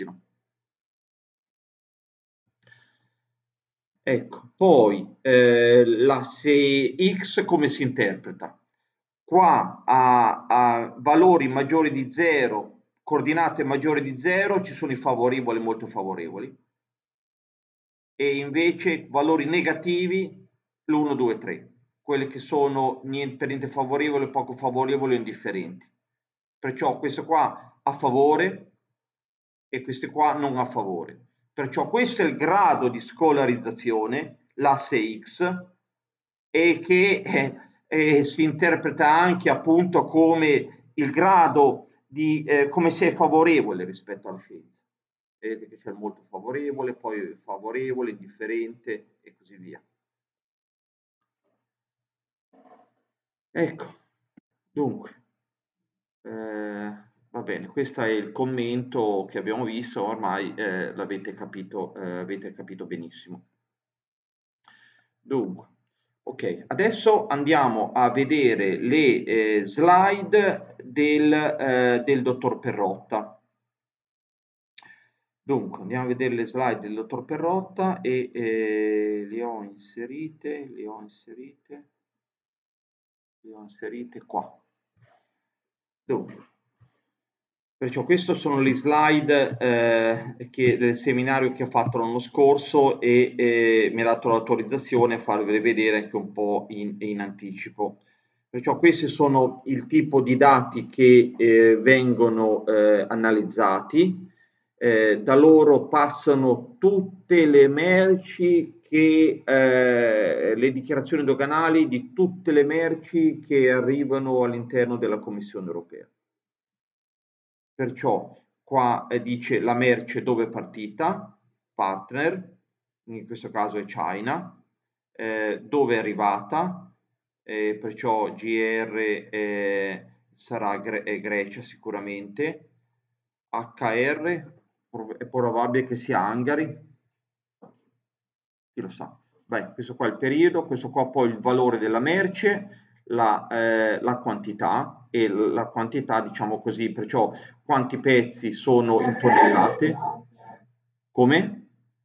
Ecco, poi eh, l'asse X come si interpreta? Qua a, a valori maggiori di zero, coordinate maggiori di zero, ci sono i favorevoli e molto favorevoli, e invece valori negativi l'uno, due, tre, quelli che sono niente, per niente favorevoli, poco favorevoli o indifferenti. Perciò questo qua a favore e queste qua non a favore. Perciò questo è il grado di scolarizzazione, l'asse X, e che eh, eh, si interpreta anche appunto come il grado di eh, come se è favorevole rispetto alla scienza. Vedete che c'è il molto favorevole, poi favorevole, indifferente e così via. Ecco, dunque, eh, va bene, questo è il commento che abbiamo visto, ormai eh, l'avete capito, eh, avete capito benissimo. Dunque, ok, adesso andiamo a vedere le eh, slide del, eh, del dottor Perrotta. Dunque, andiamo a vedere le slide del dottor Perrotta e eh, le ho inserite, le ho inserite, le ho inserite qua. Dunque, perciò queste sono le slide eh, che, del seminario che ho fatto l'anno scorso e eh, mi ha dato l'autorizzazione a farvele vedere anche un po' in, in anticipo. Perciò questi sono il tipo di dati che eh, vengono eh, analizzati, eh, da loro passano tutte le merci che, eh, le dichiarazioni doganali di tutte le merci che arrivano all'interno della Commissione europea. Perciò qua eh, dice la merce dove è partita, partner, in questo caso è China, eh, dove è arrivata, eh, perciò G R eh, sarà Gre- è Grecia sicuramente, H R è probabile che sia Hungary, chi lo sa. Beh, questo qua è il periodo, questo qua poi il valore della merce, la, eh, la quantità e la quantità, diciamo così, perciò quanti pezzi sono in tonnellate, Come?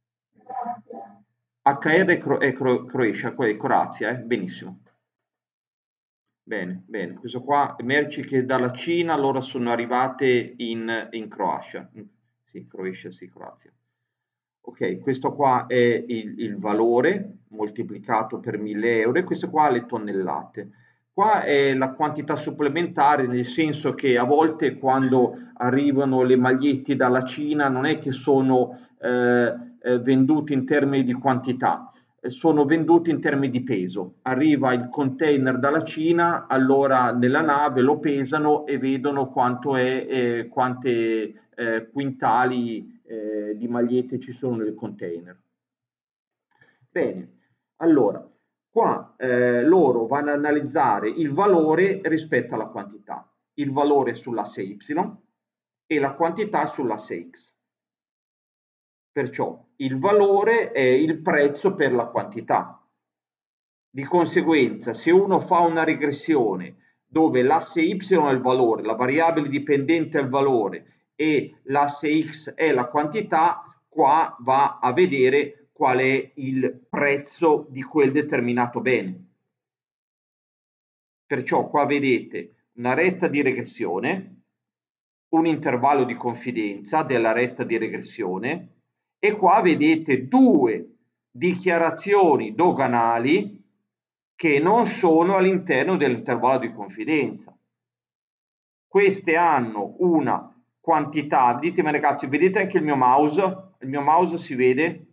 acca erre è, Cro- è Cro- Croatia, qua è Croazia, eh? Benissimo. Bene, bene. Questo qua, merci che dalla Cina loro sono arrivate in, in Croazia. Sì, Croatia, sì, Croazia. Ok, questo qua è il, il valore moltiplicato per mille euro e questo qua le tonnellate. Qua è la quantità supplementare, nel senso che a volte quando arrivano le magliette dalla Cina non è che sono eh, eh, venduti in termini di quantità, eh, sono venduti in termini di peso. Arriva il container dalla Cina, allora nella nave lo pesano e vedono quanto è, eh, quante eh, quintali eh, di magliette ci sono nel container. Bene, allora, qua eh, loro vanno ad analizzare il valore rispetto alla quantità, il valore sull'asse Y e la quantità sull'asse X. Perciò il valore è il prezzo per la quantità. Di conseguenza, se uno fa una regressione dove l'asse Y è il valore, la variabile dipendente è il valore e l'asse X è la quantità, qua va a vedere qual è il prezzo di quel determinato bene. Perciò qua vedete una retta di regressione, un intervallo di confidenza della retta di regressione e qua vedete due dichiarazioni doganali che non sono all'interno dell'intervallo di confidenza. Queste hanno una quantità, ditemi ragazzi, vedete anche il mio mouse? Il mio mouse si vede?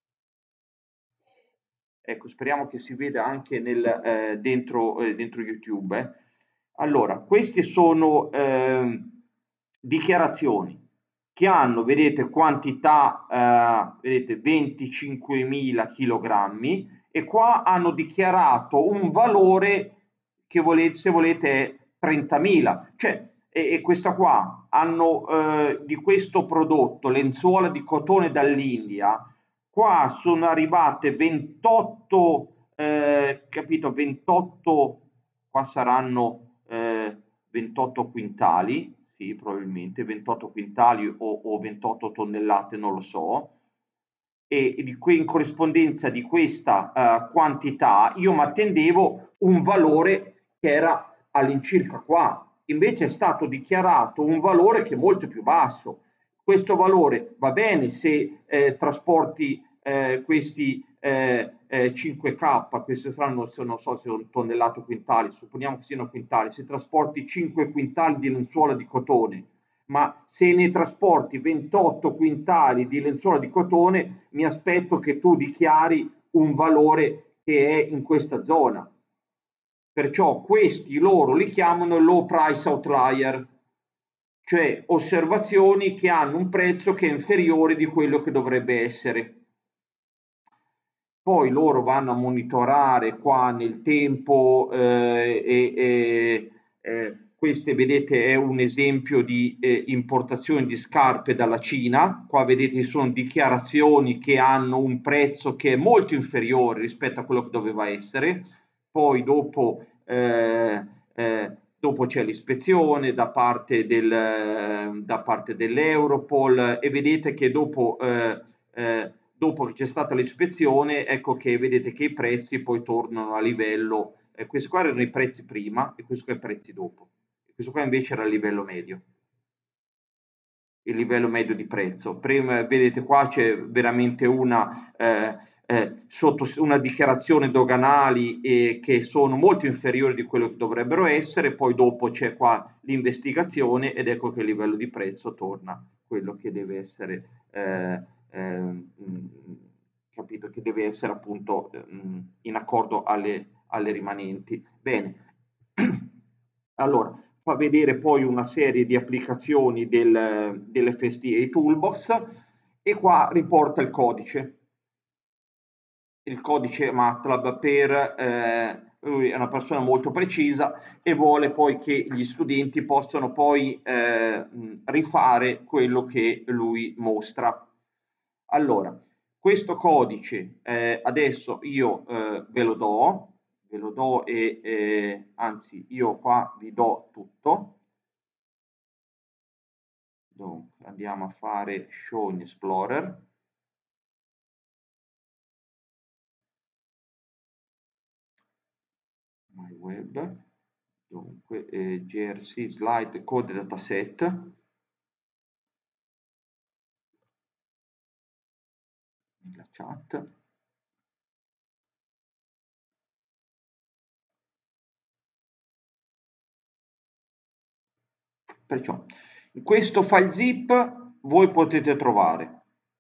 Ecco, speriamo che si veda anche nel, eh, dentro, eh, dentro YouTube. Eh. Allora, queste sono eh, dichiarazioni che hanno, vedete, quantità, eh, vedete, venticinquemila chilogrammi e qua hanno dichiarato un valore che volete, se volete, è trentamila. Cioè, e, e questa qua hanno eh, di questo prodotto, lenzuola di cotone dall'India, qua sono arrivate ventotto, eh, capito, ventotto, qua saranno eh, ventotto quintali, sì, probabilmente ventotto quintali o, o ventotto tonnellate, non lo so, e di que- in corrispondenza di questa uh, quantità io mi attendevo un valore che era all'incirca qua, invece è stato dichiarato un valore che è molto più basso. Questo valore va bene se eh, trasporti eh, questi eh, eh, cinque K, questi saranno, non so se sono tonnellate o quintali, supponiamo che siano quintali, se trasporti cinque quintali di lenzuola di cotone, ma se ne trasporti ventotto quintali di lenzuola di cotone, mi aspetto che tu dichiari un valore che è in questa zona. Perciò questi loro li chiamano low price outlier, cioè osservazioni che hanno un prezzo che è inferiore di quello che dovrebbe essere. Poi loro vanno a monitorare qua nel tempo eh, e, e eh, queste vedete è un esempio di eh, importazione di scarpe dalla Cina, qua vedete sono dichiarazioni che hanno un prezzo che è molto inferiore rispetto a quello che doveva essere, poi dopo, eh, eh, dopo c'è l'ispezione da parte, del, da parte dell'Europol e vedete che dopo eh, eh, dopo che c'è stata l'ispezione, ecco che vedete che i prezzi poi tornano a livello, eh, questi qua erano i prezzi prima e questo qua i prezzi dopo. Questo qua invece era il livello medio, il livello medio di prezzo. Prima, vedete qua c'è veramente una, eh, eh, sotto una dichiarazione doganali eh, che sono molto inferiori di quello che dovrebbero essere, poi dopo c'è qua l'investigazione ed ecco che il livello di prezzo torna quello che deve essere eh, eh, capito che deve essere appunto in accordo alle, alle rimanenti. Bene, allora fa vedere poi una serie di applicazioni del, dell'F S D A Toolbox e qua riporta il codice, il codice MATLAB per, eh, lui è una persona molto precisa e vuole poi che gli studenti possano poi eh, rifare quello che lui mostra. Allora, questo codice eh, adesso io eh, ve lo do, ve lo do e eh, anzi io qua vi do tutto. Dunque, andiamo a fare Show in Explorer. web, dunque eh, grc slide code dataset, nella chat, perciò in questo file zip voi potete trovare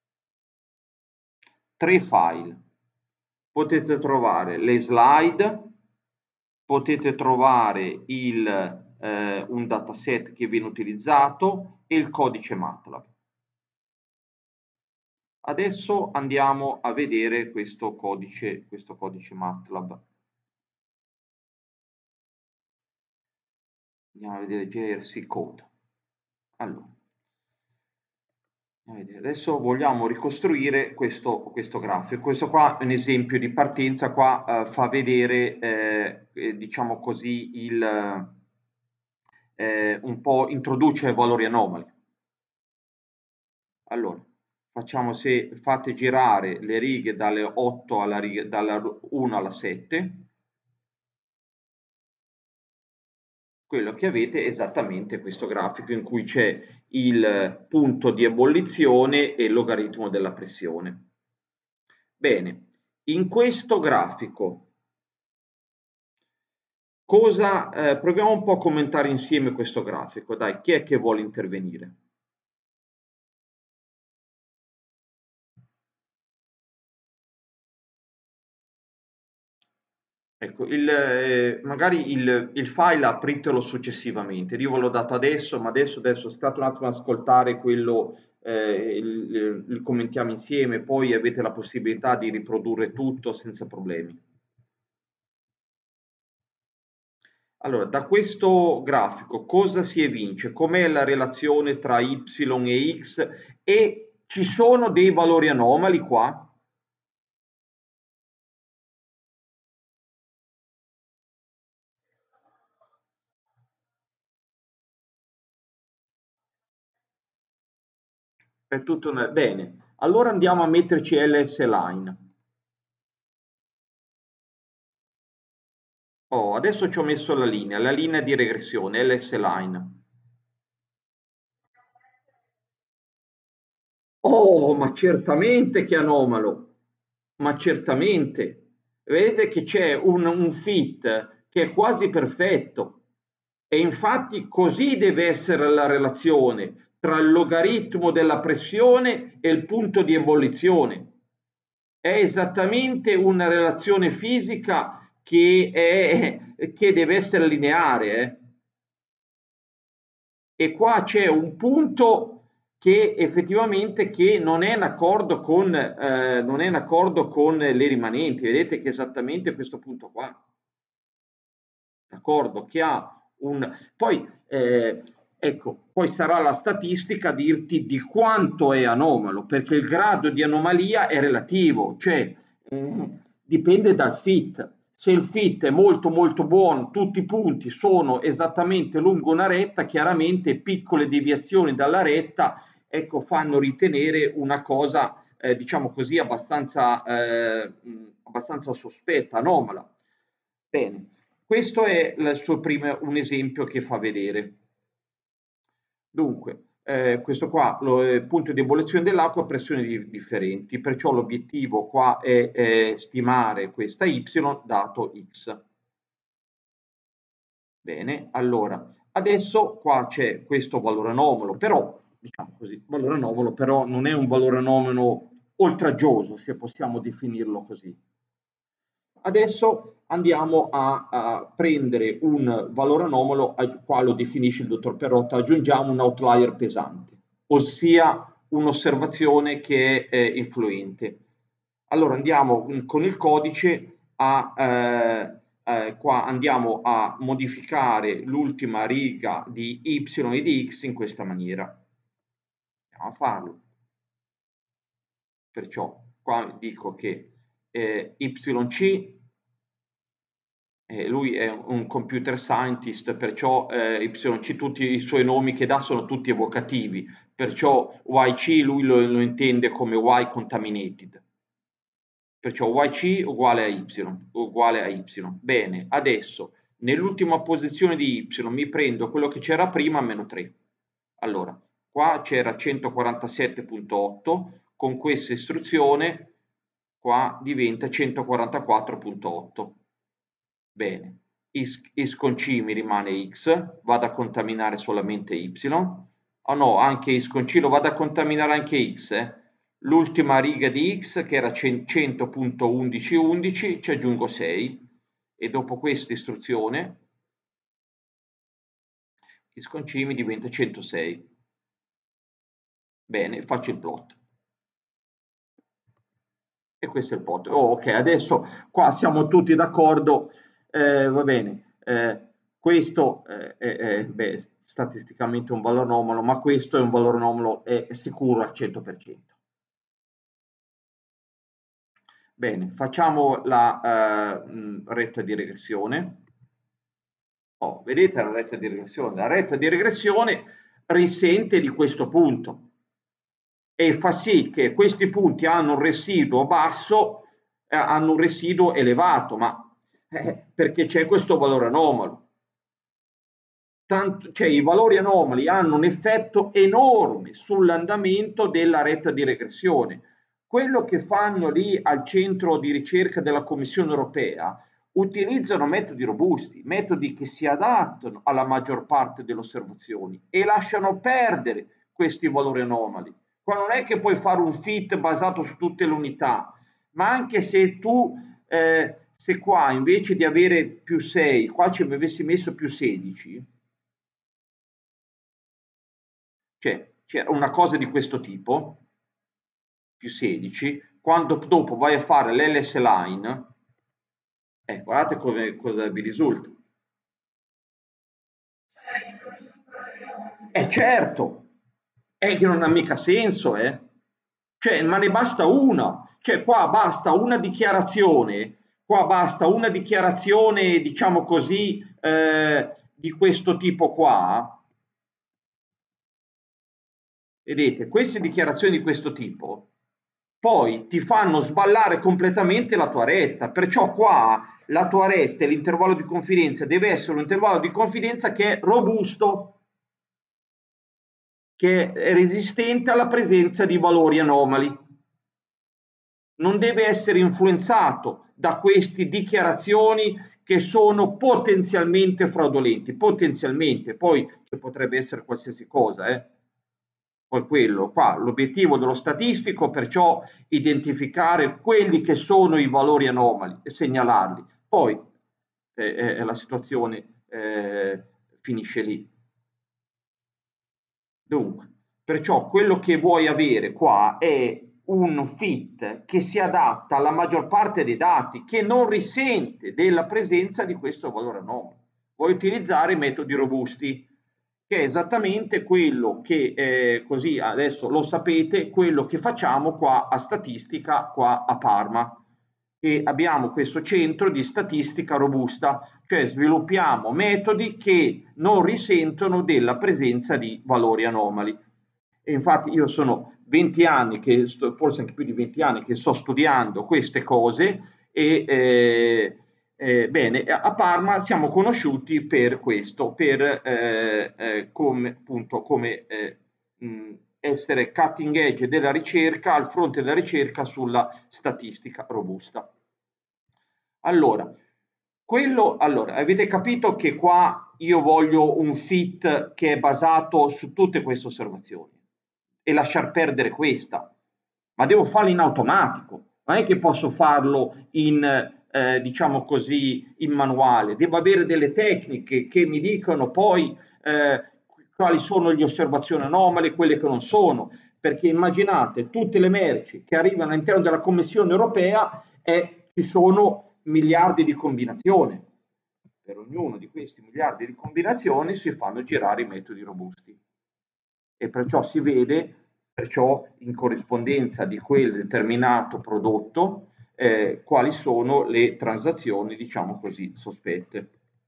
tre file, potete trovare le slide, potete trovare il, eh, un dataset che viene utilizzato e il codice MATLAB. Adesso andiamo a vedere questo codice, questo codice MATLAB. Andiamo a vedere grc code. Allora, adesso vogliamo ricostruire questo, questo grafico. Questo qua è un esempio di partenza, qua eh, fa vedere, eh, eh, diciamo così, il, eh, un po' introduce valori anomali. Allora, facciamo se fate girare le righe dalle otto alla riga, dalla uno alla sette, quello che avete è esattamente questo grafico in cui c'è il punto di ebollizione e il logaritmo della pressione. Bene, in questo grafico, cosa, eh, proviamo un po' a commentare insieme questo grafico. Dai, chi è che vuole intervenire? Ecco, il, eh, magari il, il file apritelo successivamente. Io ve l'ho dato adesso, ma adesso, adesso state un attimo ad ascoltare quello, eh, il, il commentiamo insieme, poi avete la possibilità di riprodurre tutto senza problemi. Allora, da questo grafico cosa si evince? Com'è la relazione tra y e x? E ci sono dei valori anomali qua? È tutto nel... Bene, allora andiamo a metterci L S line. Oh, adesso ci ho messo la linea, la linea di regressione, L S line. Oh, ma certamente che è anomalo, ma certamente. Vedete che c'è un, un fit che è quasi perfetto e infatti così deve essere la relazione tra il logaritmo della pressione e il punto di ebollizione. È esattamente una relazione fisica che, è, che deve essere lineare. Eh? E qua c'è un punto che effettivamente che non è in accordo con, eh, non è in accordo con le rimanenti. Vedete che è esattamente questo punto qua. D'accordo? Che ha un... Poi, eh, ecco, poi sarà la statistica a dirti di quanto è anomalo, perché il grado di anomalia è relativo, cioè eh, dipende dal fit. Se il fit è molto molto buono, tutti i punti sono esattamente lungo una retta, chiaramente piccole deviazioni dalla retta, ecco, fanno ritenere una cosa, eh, diciamo così, abbastanza, eh, abbastanza sospetta, anomala. Bene, questo è il suo primo, un esempio che fa vedere. Dunque, eh, questo qua, lo, eh, punto di ebollizione dell'acqua a pressioni di, differenti, perciò l'obiettivo qua è, è stimare questa y dato x. Bene, allora, adesso qua c'è questo valore anomalo, però, diciamo così, valore anomalo, però non è un valore anomalo oltraggioso, se possiamo definirlo così. Adesso andiamo a, a prendere un valore anomalo, qua lo definisce il dottor Perotta, aggiungiamo un outlier pesante, ossia un'osservazione che è eh, influente. Allora andiamo con il codice a, eh, eh, qua andiamo a modificare l'ultima riga di y e di x in questa maniera. Andiamo a farlo. Perciò qua dico che eh, yc, eh, lui è un computer scientist, perciò eh, yc, tutti i suoi nomi che dà sono tutti evocativi, perciò yc lui lo, lo intende come y contaminated. perciò yc uguale a y, uguale a y. Bene, adesso nell'ultima posizione di y mi prendo quello che c'era prima meno tre. Allora, qua c'era centoquarantasette virgola otto, con questa istruzione qua diventa centoquarantaquattro virgola otto. Bene, is, is con c mi rimane x, vado a contaminare solamente y. Oh no, anche is con c lo vado a contaminare anche x, eh. L'ultima riga di x che era cento virgola undici undici, ci aggiungo sei e dopo questa istruzione is con c mi diventa centosei. Bene, faccio il plot. E questo è il plot. Oh, ok, adesso qua siamo tutti d'accordo, eh, va bene, eh, questo eh, è, è beh, statisticamente un valore anomalo, ma questo è un valore anomalo, è sicuro al cento per cento. Bene, facciamo la uh, retta di regressione. Oh, vedete la retta di regressione? La retta di regressione risente di questo punto e fa sì che questi punti hanno un residuo basso, eh, hanno un residuo elevato, ma eh, perché c'è questo valore anomalo. Tanto, cioè, i valori anomali hanno un effetto enorme sull'andamento della retta di regressione. Quello che fanno lì al centro di ricerca della Commissione europea utilizzano metodi robusti, metodi che si adattano alla maggior parte delle osservazioni e lasciano perdere questi valori anomali. Qua non è che puoi fare un fit basato su tutte le unità, ma anche se tu, eh, se qua invece di avere più sei, qua ci avessi messo più sedici, cioè c'è una cosa di questo tipo, più sedici, quando dopo vai a fare l'L S line, eh, guardate come, cosa vi risulta. Eh certo, è che non ha mica senso, eh. Cioè, ma ne basta una. Cioè, qua basta una dichiarazione, qua basta una dichiarazione, diciamo così, eh, di questo tipo qua. Vedete, queste dichiarazioni di questo tipo poi ti fanno sballare completamente la tua retta, perciò qua la tua retta e l'intervallo di confidenza deve essere un intervallo di confidenza che è robusto, che è resistente alla presenza di valori anomali. Non deve essere influenzato da queste dichiarazioni che sono potenzialmente fraudolenti, potenzialmente, poi ci potrebbe essere qualsiasi cosa, eh. Poi quello qua, l'obiettivo dello statistico, perciò identificare quelli che sono i valori anomali e segnalarli. Poi eh, eh, la situazione eh, finisce lì. Dunque, perciò quello che vuoi avere qua è un fit che si adatta alla maggior parte dei dati, che non risente della presenza di questo valore anomalo. Vuoi utilizzare i metodi robusti, che è esattamente quello che, eh, così adesso lo sapete, quello che facciamo qua a statistica, qua a Parma. E abbiamo questo centro di statistica robusta, cioè sviluppiamo metodi che non risentono della presenza di valori anomali. E infatti io sono venti anni, che sto, forse anche più di venti anni, che sto studiando queste cose e eh, eh, bene, a Parma siamo conosciuti per questo, per eh, eh, come, appunto, come eh, mh, essere cutting edge della ricerca, al fronte della ricerca sulla statistica robusta. Allora, quello, allora, avete capito che qua io voglio un fit che è basato su tutte queste osservazioni e lasciar perdere questa, ma devo farlo in automatico, non è che posso farlo in, eh, diciamo così, in manuale, devo avere delle tecniche che mi dicono poi eh, quali sono le osservazioni anomale, quelle che non sono, perché immaginate tutte le merci che arrivano all'interno della Commissione europea e ci sono miliardi di combinazioni. Per ognuno di questi miliardi di combinazioni si fanno girare i metodi robusti e perciò si vede, perciò in corrispondenza di quel determinato prodotto, eh, quali sono le transazioni, diciamo così, sospette.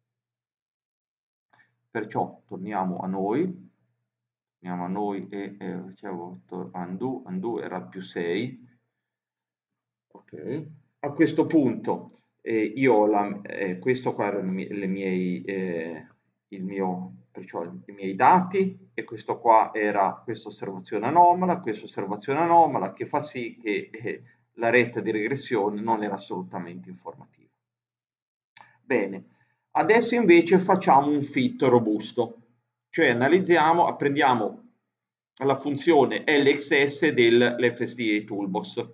Perciò torniamo a noi, torniamo a noi e eh, facevo undo, undo era più sei, ok, a questo punto eh, io ho la, eh, questo qua erano le miei, eh, il mio, perciò i miei dati, e questo qua era questa osservazione anomala, questa osservazione anomala, che fa sì che eh, la retta di regressione non era assolutamente informativa. Bene, adesso invece facciamo un fit robusto, cioè analizziamo, prendiamo la funzione L X S dell'F S D A Toolbox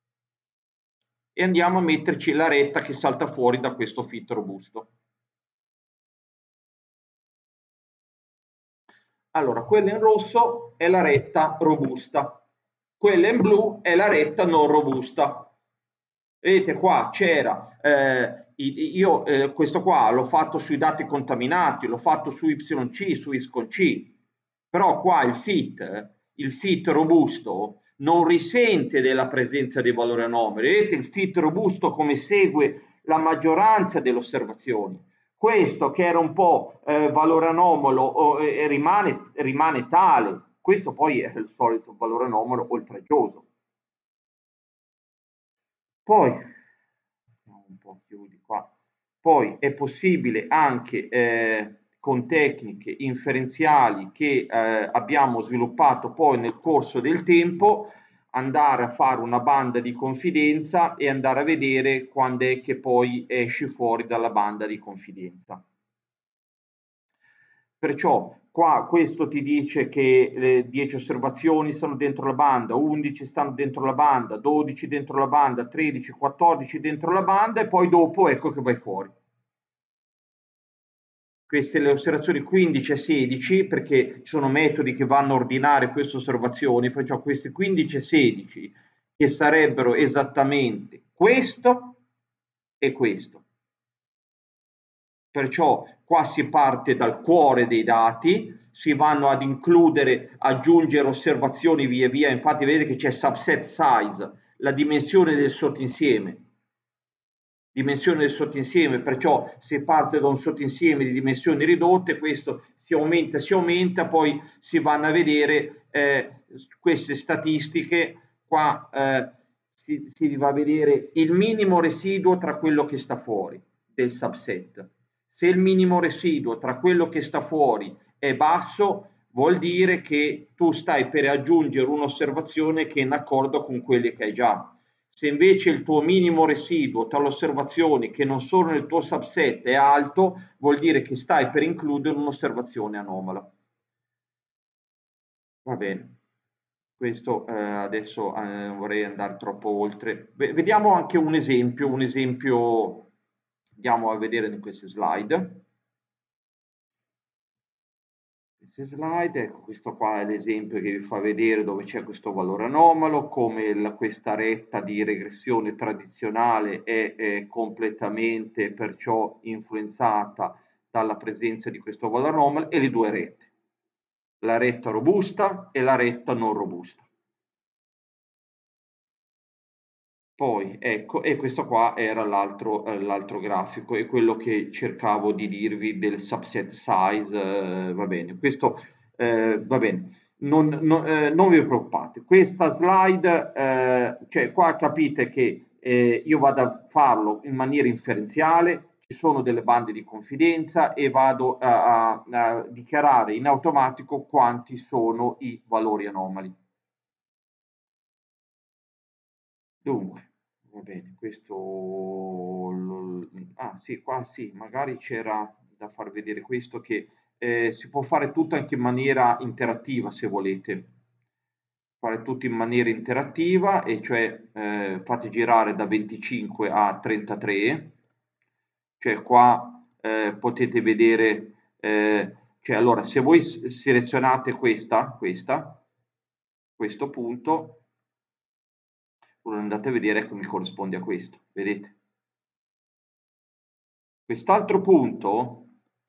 e andiamo a metterci la retta che salta fuori da questo fit robusto. Allora, quella in rosso è la retta robusta, quella in blu è la retta non robusta. Vedete qua c'era, eh, io eh, questo qua l'ho fatto sui dati contaminati, l'ho fatto su Y C, su I S C O N C, però qua il fit, il fit robusto non risente della presenza dei valori anomali. Vedete il fit robusto come segue la maggioranza delle osservazioni. Questo che era un po' eh, valore anomalo eh, rimane, rimane tale, questo poi è il solito valore anomalo oltraggioso. Poi, un po' chiudi qua, poi è possibile anche eh, con tecniche inferenziali che eh, abbiamo sviluppato poi nel corso del tempo andare a fare una banda di confidenza e andare a vedere quando è che poi esci fuori dalla banda di confidenza. Perciò qua questo ti dice che le dieci osservazioni stanno dentro la banda, undici stanno dentro la banda, dodici dentro la banda, tredici, quattordici dentro la banda e poi dopo ecco che vai fuori. Queste le osservazioni quindici e sedici, perché ci sono metodi che vanno a ordinare queste osservazioni, perciò queste quindici e sedici che sarebbero esattamente questo e questo. Perciò qua si parte dal cuore dei dati, si vanno ad includere, aggiungere osservazioni via via, infatti vedete che c'è subset size, la dimensione del sottoinsieme. Dimensione del sottoinsieme, perciò si parte da un sottoinsieme di dimensioni ridotte, questo si aumenta, si aumenta, poi si vanno a vedere eh, queste statistiche, qua eh, si, si va a vedere il minimo residuo tra quello che sta fuori del subset. Se il minimo residuo tra quello che sta fuori è basso, vuol dire che tu stai per aggiungere un'osservazione che è in accordo con quelle che hai già. Se invece il tuo minimo residuo tra le osservazioni che non sono nel tuo subset è alto, vuol dire che stai per includere un'osservazione anomala. Va bene, questo eh, adesso eh, non vorrei andare troppo oltre. Beh, vediamo anche un esempio, un esempio andiamo a vedere in queste slide. Queste slide, ecco, questo qua è l'esempio che vi fa vedere dove c'è questo valore anomalo, come la, questa retta di regressione tradizionale è, è completamente perciò influenzata dalla presenza di questo valore anomalo, e le due rette, la retta robusta e la retta non robusta. Poi, ecco, e questo qua era l'altro eh, l'altro grafico, e quello che cercavo di dirvi del subset size, eh, va bene, questo eh, va bene, non, non, eh, non vi preoccupate, questa slide, eh, cioè qua capite che eh, io vado a farlo in maniera inferenziale, ci sono delle bande di confidenza e vado a, a, a dichiarare in automatico quanti sono i valori anomali. Dunque, va bene, questo... Ah sì, qua sì, magari c'era da far vedere questo che eh, si può fare tutto anche in maniera interattiva se volete. Fare tutto in maniera interattiva, e cioè eh, fate girare da venticinque a trentatré, cioè qua eh, potete vedere, eh, cioè allora se voi selezionate questa, questa, questo punto, andate a vedere, ecco, mi corrisponde a questo, vedete? Quest'altro punto,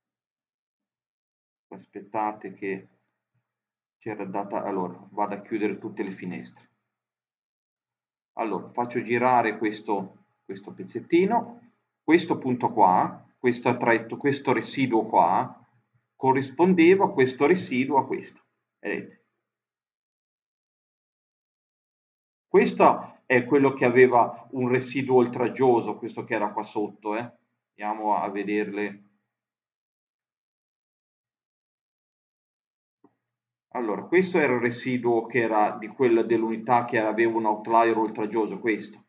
aspettate che c'era data, allora vado a chiudere tutte le finestre. Allora, faccio girare questo, questo pezzettino, questo punto qua, questo, tratto, questo residuo qua, corrispondeva a questo residuo a questo, vedete? Questo è quello che aveva un residuo oltraggioso, questo che era qua sotto, eh. Andiamo a vederle. Allora, questo era il residuo che era di quella dell'unità che aveva un outlier oltraggioso, questo.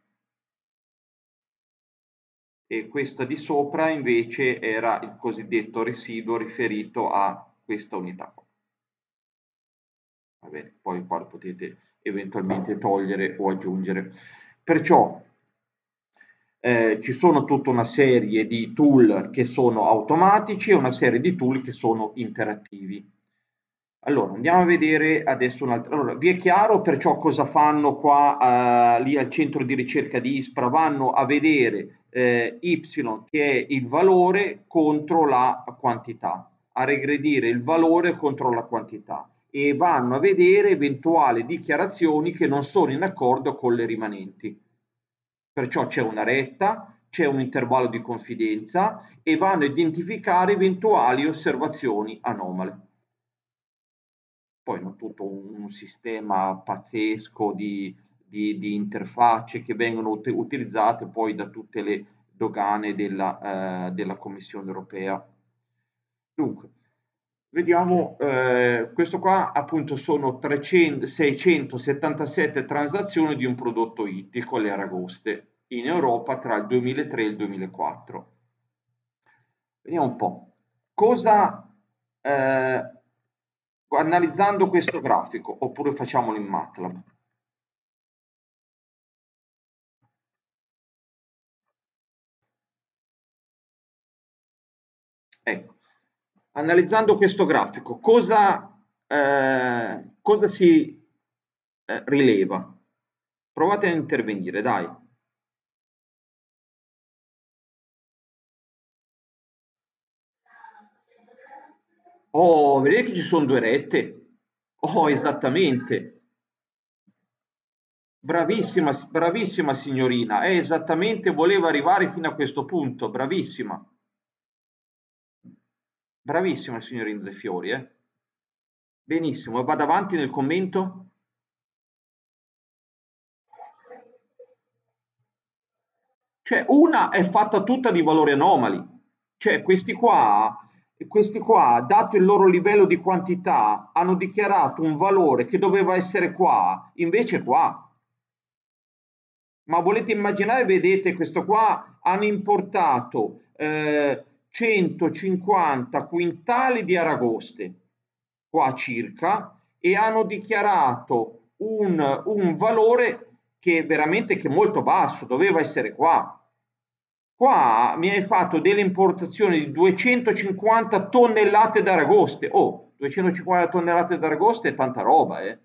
E questa di sopra invece era il cosiddetto residuo riferito a questa unità qua. Va bene, poi qua lo potete eventualmente togliere o aggiungere. Perciò eh, ci sono tutta una serie di tool che sono automatici e una serie di tool che sono interattivi. Allora, andiamo a vedere adesso un'altra. Allora, vi è chiaro perciò cosa fanno qua eh, lì al centro di ricerca di ISPRA? Vanno a vedere eh, Y, che è il valore contro la quantità, a regredire il valore contro la quantità e vanno a vedere eventuali dichiarazioni che non sono in accordo con le rimanenti. Perciò c'è una retta, c'è un intervallo di confidenza e vanno a identificare eventuali osservazioni anomale. Poi non tutto un, un sistema pazzesco di, di, di interfacce che vengono ut- utilizzate poi da tutte le dogane della, eh, della Commissione europea. Dunque, vediamo, eh, questo qua appunto sono trecento, seicentosettantasette transazioni di un prodotto ittico, le aragoste, in Europa tra il duemilatré e il duemilaquattro. Vediamo un po'. Cosa, eh, analizzando questo grafico, oppure facciamolo in MATLAB. Ecco, analizzando questo grafico, cosa, eh, cosa si eh, rileva? Provate a intervenire, dai. Oh, vedete che ci sono due rette? Oh, esattamente. Bravissima, bravissima signorina. È esattamente, voleva arrivare fino a questo punto. Bravissima. Bravissima signorina De Fiori, eh. Benissimo, vado avanti nel commento. Cioè, una è fatta tutta di valori anomali. Cioè, questi qua, questi qua, dato il loro livello di quantità, hanno dichiarato un valore che doveva essere qua, invece è qua. Ma volete immaginare, vedete, questo qua hanno importato eh, centocinquanta quintali di aragoste, qua circa, e hanno dichiarato un, un valore che veramente che è molto basso, doveva essere qua. Qua mi hai fatto delle importazioni di duecentocinquanta tonnellate d'aragoste. Oh, duecentocinquanta tonnellate d'aragoste è tanta roba, eh?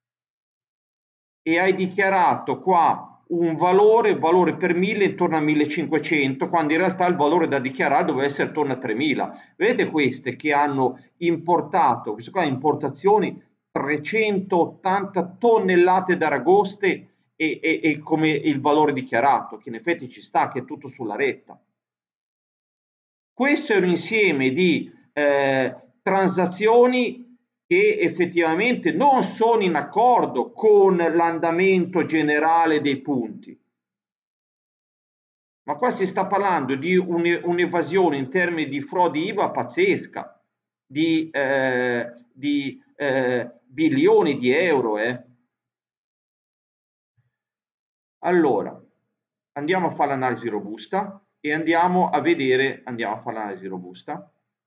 E hai dichiarato qua un valore, valore per mille intorno a millecinquecento, quando in realtà il valore da dichiarare doveva essere attorno a tremila. Vedete queste che hanno importato, queste qua importazioni, trecentottanta tonnellate d'aragoste e, e, e come il valore dichiarato, che in effetti ci sta, che è tutto sulla retta. Questo è un insieme di eh, transazioni che effettivamente non sono in accordo con l'andamento generale dei punti. Ma qua si sta parlando di un'evasione in termini di frodi I V A pazzesca, di, eh, di eh, bilioni di euro. Eh. Allora, andiamo a fare l'analisi robusta e andiamo a vedere, andiamo a fare l'analisi robusta.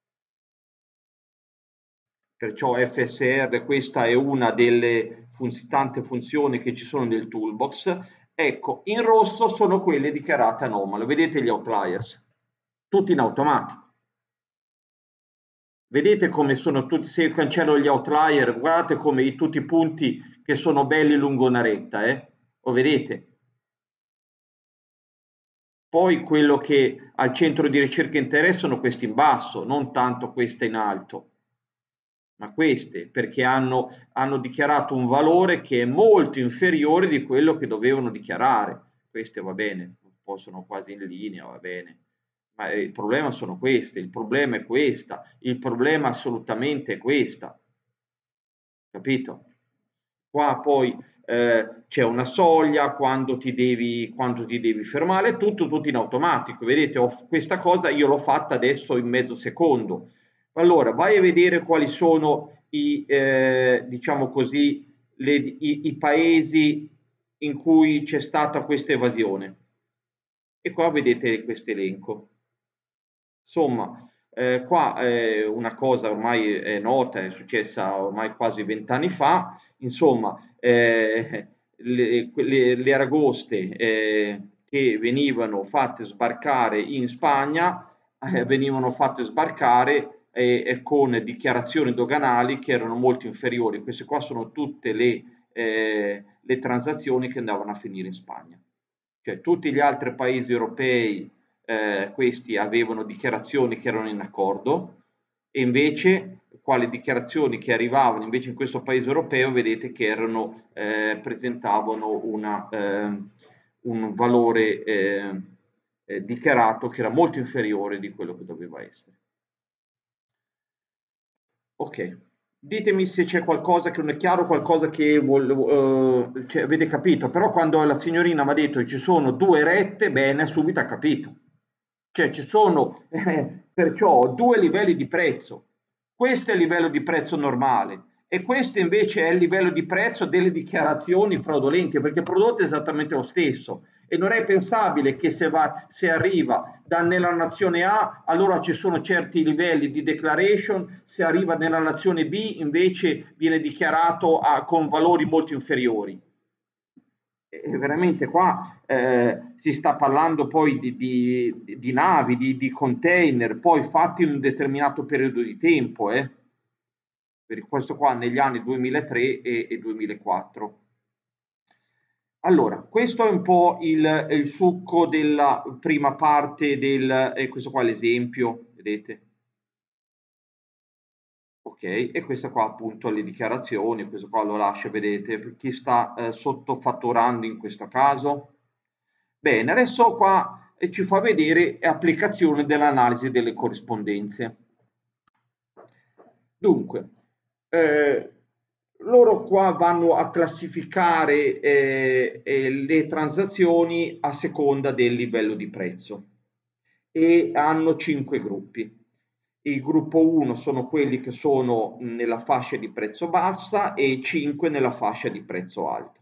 Perciò F S R, questa è una delle fun tante funzioni che ci sono nel toolbox. Ecco, in rosso sono quelle dichiarate anomale. Vedete gli outliers? Tutti in automatico. Vedete come sono tutti, se io cancello gli outlier, guardate come i, tutti i punti che sono belli lungo una retta, eh? Lo vedete? Poi quello che al centro di ricerca interessa sono questi in basso, non tanto queste in alto. Ma queste perché hanno, hanno dichiarato un valore che è molto inferiore di quello che dovevano dichiarare. Queste va bene, possono quasi in linea, va bene. Ma il problema sono queste, il problema è questa, il problema assolutamente è questa. Capito? Qua poi eh, c'è una soglia, quando ti devi, quando ti devi fermare, tutto, tutto in automatico. Vedete, ho, questa cosa io l'ho fatta adesso in mezzo secondo. Allora, vai a vedere quali sono i, eh, diciamo così, le, i, i paesi in cui c'è stata questa evasione. E qua vedete questo elenco. Insomma, eh, qua eh, una cosa ormai è nota, è successa ormai quasi vent'anni fa, insomma, eh, le, le, le aragoste eh, che venivano fatte sbarcare in Spagna eh, venivano fatte sbarcare eh, con dichiarazioni doganali che erano molto inferiori. Queste qua sono tutte le, eh, le transazioni che andavano a finire in Spagna. Cioè tutti gli altri paesi europei, eh, questi avevano dichiarazioni che erano in accordo, e invece quali dichiarazioni che arrivavano invece in questo paese europeo, vedete che erano, eh, presentavano una, eh, un valore eh, eh, dichiarato che era molto inferiore di quello che doveva essere. Ok, ditemi se c'è qualcosa che non è chiaro, qualcosa che volevo, eh, cioè, avete capito, però quando la signorina mi ha detto che ci sono due rette, bene, subito ha capito. Cioè ci sono eh, perciò due livelli di prezzo. Questo è il livello di prezzo normale e questo invece è il livello di prezzo delle dichiarazioni fraudolente, perché il prodotto è esattamente lo stesso e non è pensabile che se, va, se arriva da, nella nazione A allora ci sono certi livelli di declaration, se arriva nella nazione B invece viene dichiarato a, con valori molto inferiori. E veramente qua eh, si sta parlando poi di, di, di navi, di, di container, poi fatti in un determinato periodo di tempo, eh. Per questo qua negli anni duemilatré e, e duemilaquattro. Allora, questo è un po' il, il succo della prima parte del, e questo qua è l'esempio, vedete? Ok, e questa qua appunto le dichiarazioni, questo qua lo lascio, vedete, chi sta eh, sottofatturando in questo caso. Bene, adesso qua eh, ci fa vedere applicazione dell'analisi delle corrispondenze. Dunque, eh, loro qua vanno a classificare eh, eh, le transazioni a seconda del livello di prezzo e hanno cinque gruppi. Il gruppo uno sono quelli che sono nella fascia di prezzo bassa e cinque nella fascia di prezzo alto.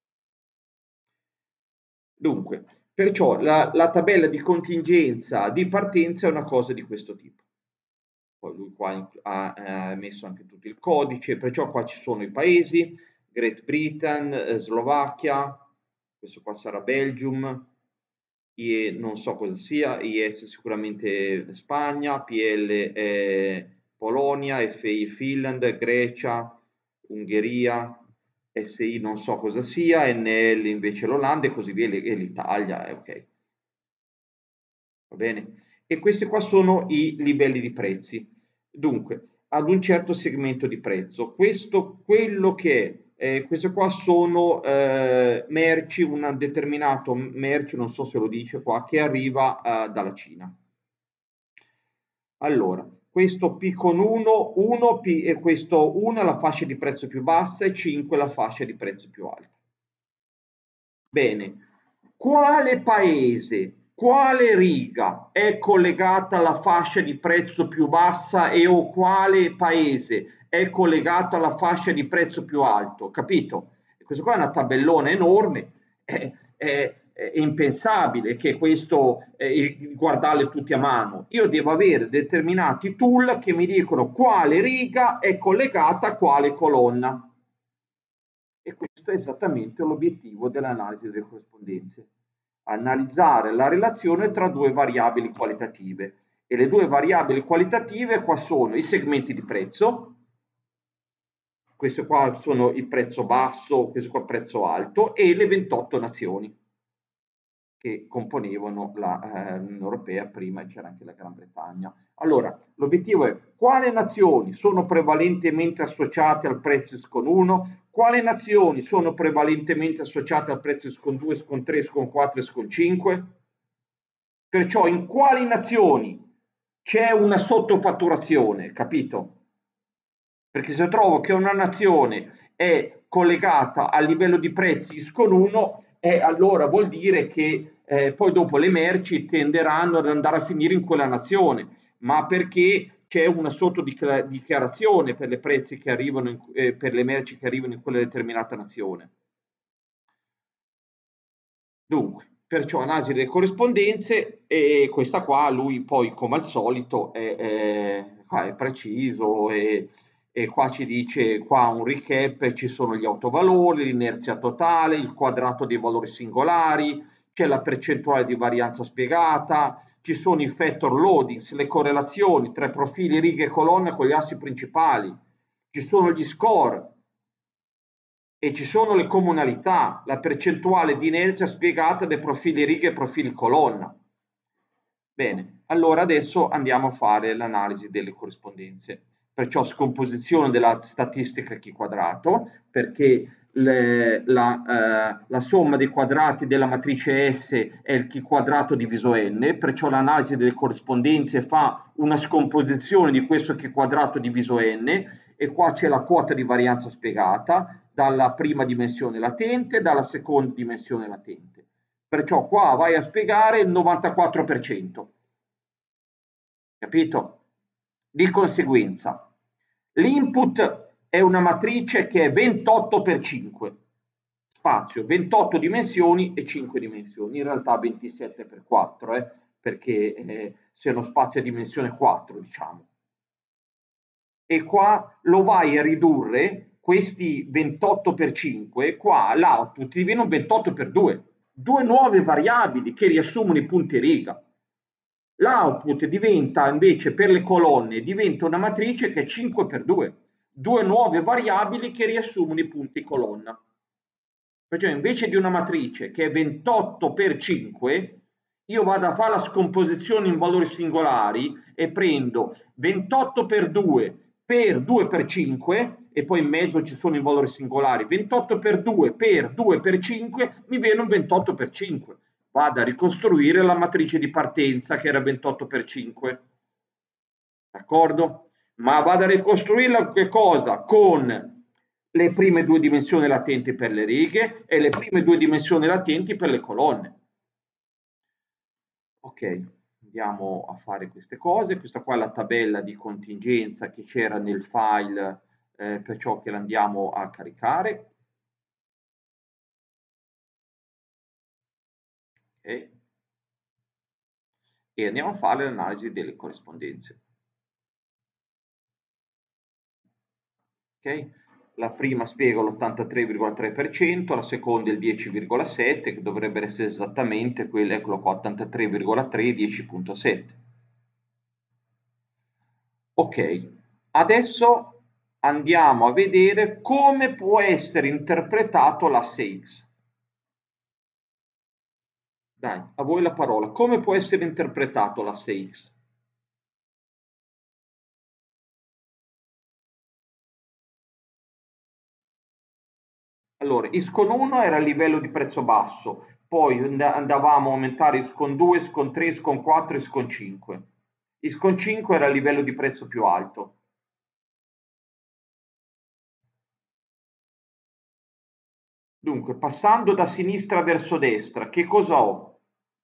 Dunque, perciò la, la tabella di contingenza di partenza è una cosa di questo tipo. Poi lui qua ha, ha messo anche tutto il codice, perciò qua ci sono i paesi, Great Britain, eh, Slovacchia, questo qua sarà Belgium, I E non so cosa sia, I S sicuramente Spagna, P L è Polonia, F I Finland, Grecia, Ungheria, S I non so cosa sia, N L invece l'Olanda e così via, e l'Italia, eh, ok. Va bene? E questi qua sono i livelli di prezzi. Dunque, ad un certo segmento di prezzo, questo quello che eh, queste qua sono eh, merci, un determinato merci, non so se lo dice qua, che arriva eh, dalla Cina. Allora, questo P con uno, uno P, e questo uno è la fascia di prezzo più bassa e cinque la fascia di prezzo più alta. Bene, quale paese, quale riga è collegata alla fascia di prezzo più bassa e o quale paese è collegato alla fascia di prezzo più alto? Capito? E questo qua è una tabellona enorme, è, è, è impensabile che questo eh, guardarle tutti a mano. Io devo avere determinati tool che mi dicono quale riga è collegata a quale colonna. E questo è esattamente l'obiettivo dell'analisi delle corrispondenze: analizzare la relazione tra due variabili qualitative. E le due variabili qualitative qua sono i segmenti di prezzo, questo qua sono il prezzo basso, questo qua il prezzo alto, e le ventotto nazioni che componevano l'Unione eh, Europea, prima c'era anche la Gran Bretagna. Allora, l'obiettivo è quali nazioni sono prevalentemente associate al prezzo SCON uno, quali nazioni sono prevalentemente associate al prezzo SCON due, SCON tre, SCON quattro e SCON cinque, perciò in quali nazioni c'è una sottofatturazione, capito? Perché se trovo che una nazione è collegata al livello di prezzi ISCON uno, e allora vuol dire che eh, poi dopo le merci tenderanno ad andare a finire in quella nazione, ma perché c'è una sottodichiarazione per le prezzi che arrivano in, eh, per le merci che arrivano in quella determinata nazione. Dunque, perciò analisi delle corrispondenze, e questa qua lui poi come al solito è, è, è preciso, e, e qua ci dice qua un recap, ci sono gli autovalori, l'inerzia totale, il quadrato dei valori singolari, c'è la percentuale di varianza spiegata, ci sono i factor loadings, le correlazioni tra profili, righe e colonne con gli assi principali, ci sono gli score, e ci sono le comunalità, la percentuale di inerzia spiegata dai profili righe e profili colonna. Bene, allora adesso andiamo a fare l'analisi delle corrispondenze. Perciò scomposizione della statistica chi quadrato, perché le, la, eh, la somma dei quadrati della matrice S è il chi quadrato diviso n, perciò l'analisi delle corrispondenze fa una scomposizione di questo chi quadrato diviso n, e qua c'è la quota di varianza spiegata dalla prima dimensione latente, dalla seconda dimensione latente. Perciò qua vai a spiegare il novantaquattro per cento. Capito? Di conseguenza, l'input è una matrice che è ventotto per cinque. Spazio, ventotto dimensioni e cinque dimensioni. In realtà ventisette per quattro, eh, perché eh, se uno spazio è dimensione quattro, diciamo. E qua lo vai a ridurre, questi ventotto per cinque, qua l'output diviene un ventotto per due. Due nuove variabili che riassumono i punti riga. L'output diventa invece per le colonne, diventa una matrice che è cinque per due. Due nuove variabili che riassumono i punti colonna. Perciò invece di una matrice che è ventotto per cinque, io vado a fare la scomposizione in valori singolari e prendo ventotto per due per due per cinque, e poi in mezzo ci sono i valori singolari, ventotto per due per due per cinque, mi viene un ventotto per cinque. Vado a ricostruire la matrice di partenza che era ventotto per cinque. D'accordo? Ma vado a ricostruirla che cosa? Con le prime due dimensioni latenti per le righe e le prime due dimensioni latenti per le colonne. Ok, andiamo a fare queste cose. Questa qua è la tabella di contingenza che c'era nel file, eh, perciò che l'andiamo a caricare. Okay. E andiamo a fare l'analisi delle corrispondenze. Okay. La prima spiega l'ottantatré virgola tre per cento, la seconda il dieci virgola sette per cento, che dovrebbe essere esattamente quello, eccolo qua, ottantatré virgola tre, dieci virgola sette. Ok, adesso andiamo a vedere come può essere interpretato l'asse X. Dai, a voi la parola. Come può essere interpretato l'asse X? Allora, ISCON uno era a livello di prezzo basso, poi andavamo a aumentare ISCON due, ISCON tre, ISCON quattro, ISCON cinque. ISCON cinque era a livello di prezzo più alto. Dunque, passando da sinistra verso destra, che cosa ho?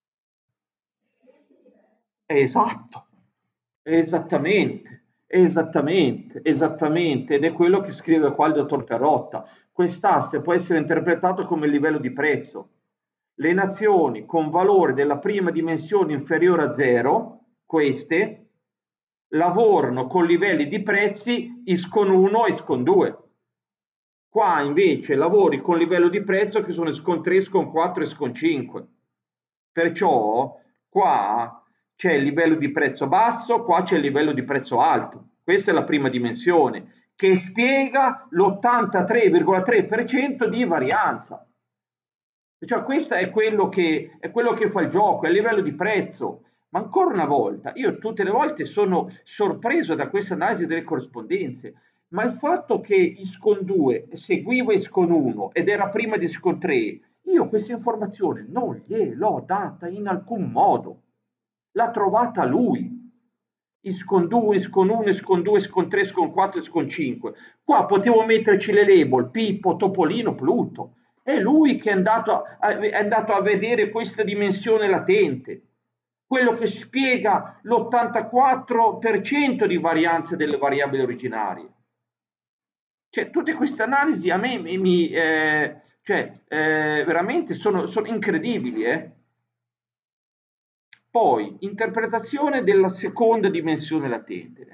Esatto, esattamente, esattamente, esattamente, ed è quello che scrive qua il dottor Perotta. Quest'asse può essere interpretato come livello di prezzo. Le nazioni con valore della prima dimensione inferiore a zero, queste, lavorano con livelli di prezzi ISCON uno e ISCON due. Qua invece lavori con livello di prezzo che sono ISCON tre, ISCON quattro e ISCON cinque. Perciò qua c'è il livello di prezzo basso, qua c'è il livello di prezzo alto. Questa è la prima dimensione che spiega l'ottantatré virgola tre per cento di varianza. Cioè, questo è quello, che, è quello che fa il gioco, è il livello di prezzo. Ma ancora una volta, io tutte le volte sono sorpreso da questa analisi delle corrispondenze, ma il fatto che ISCON due seguiva ISCON uno ed era prima di ISCON tre, io questa informazione non gliel'ho data in alcun modo. L'ha trovata lui. ISCON due, ISCON uno, ISCON due, ISCON tre, ISCON quattro, ISCON cinque. Qua potevo metterci le label Pippo, Topolino, Pluto. È lui che è andato a, è andato a vedere questa dimensione latente, quello che spiega l'ottantaquattro per cento di varianze delle variabili originarie. Cioè, tutte queste analisi a me mi, mi eh, cioè, eh, veramente sono, sono incredibili. Eh? Poi, interpretazione della seconda dimensione latente.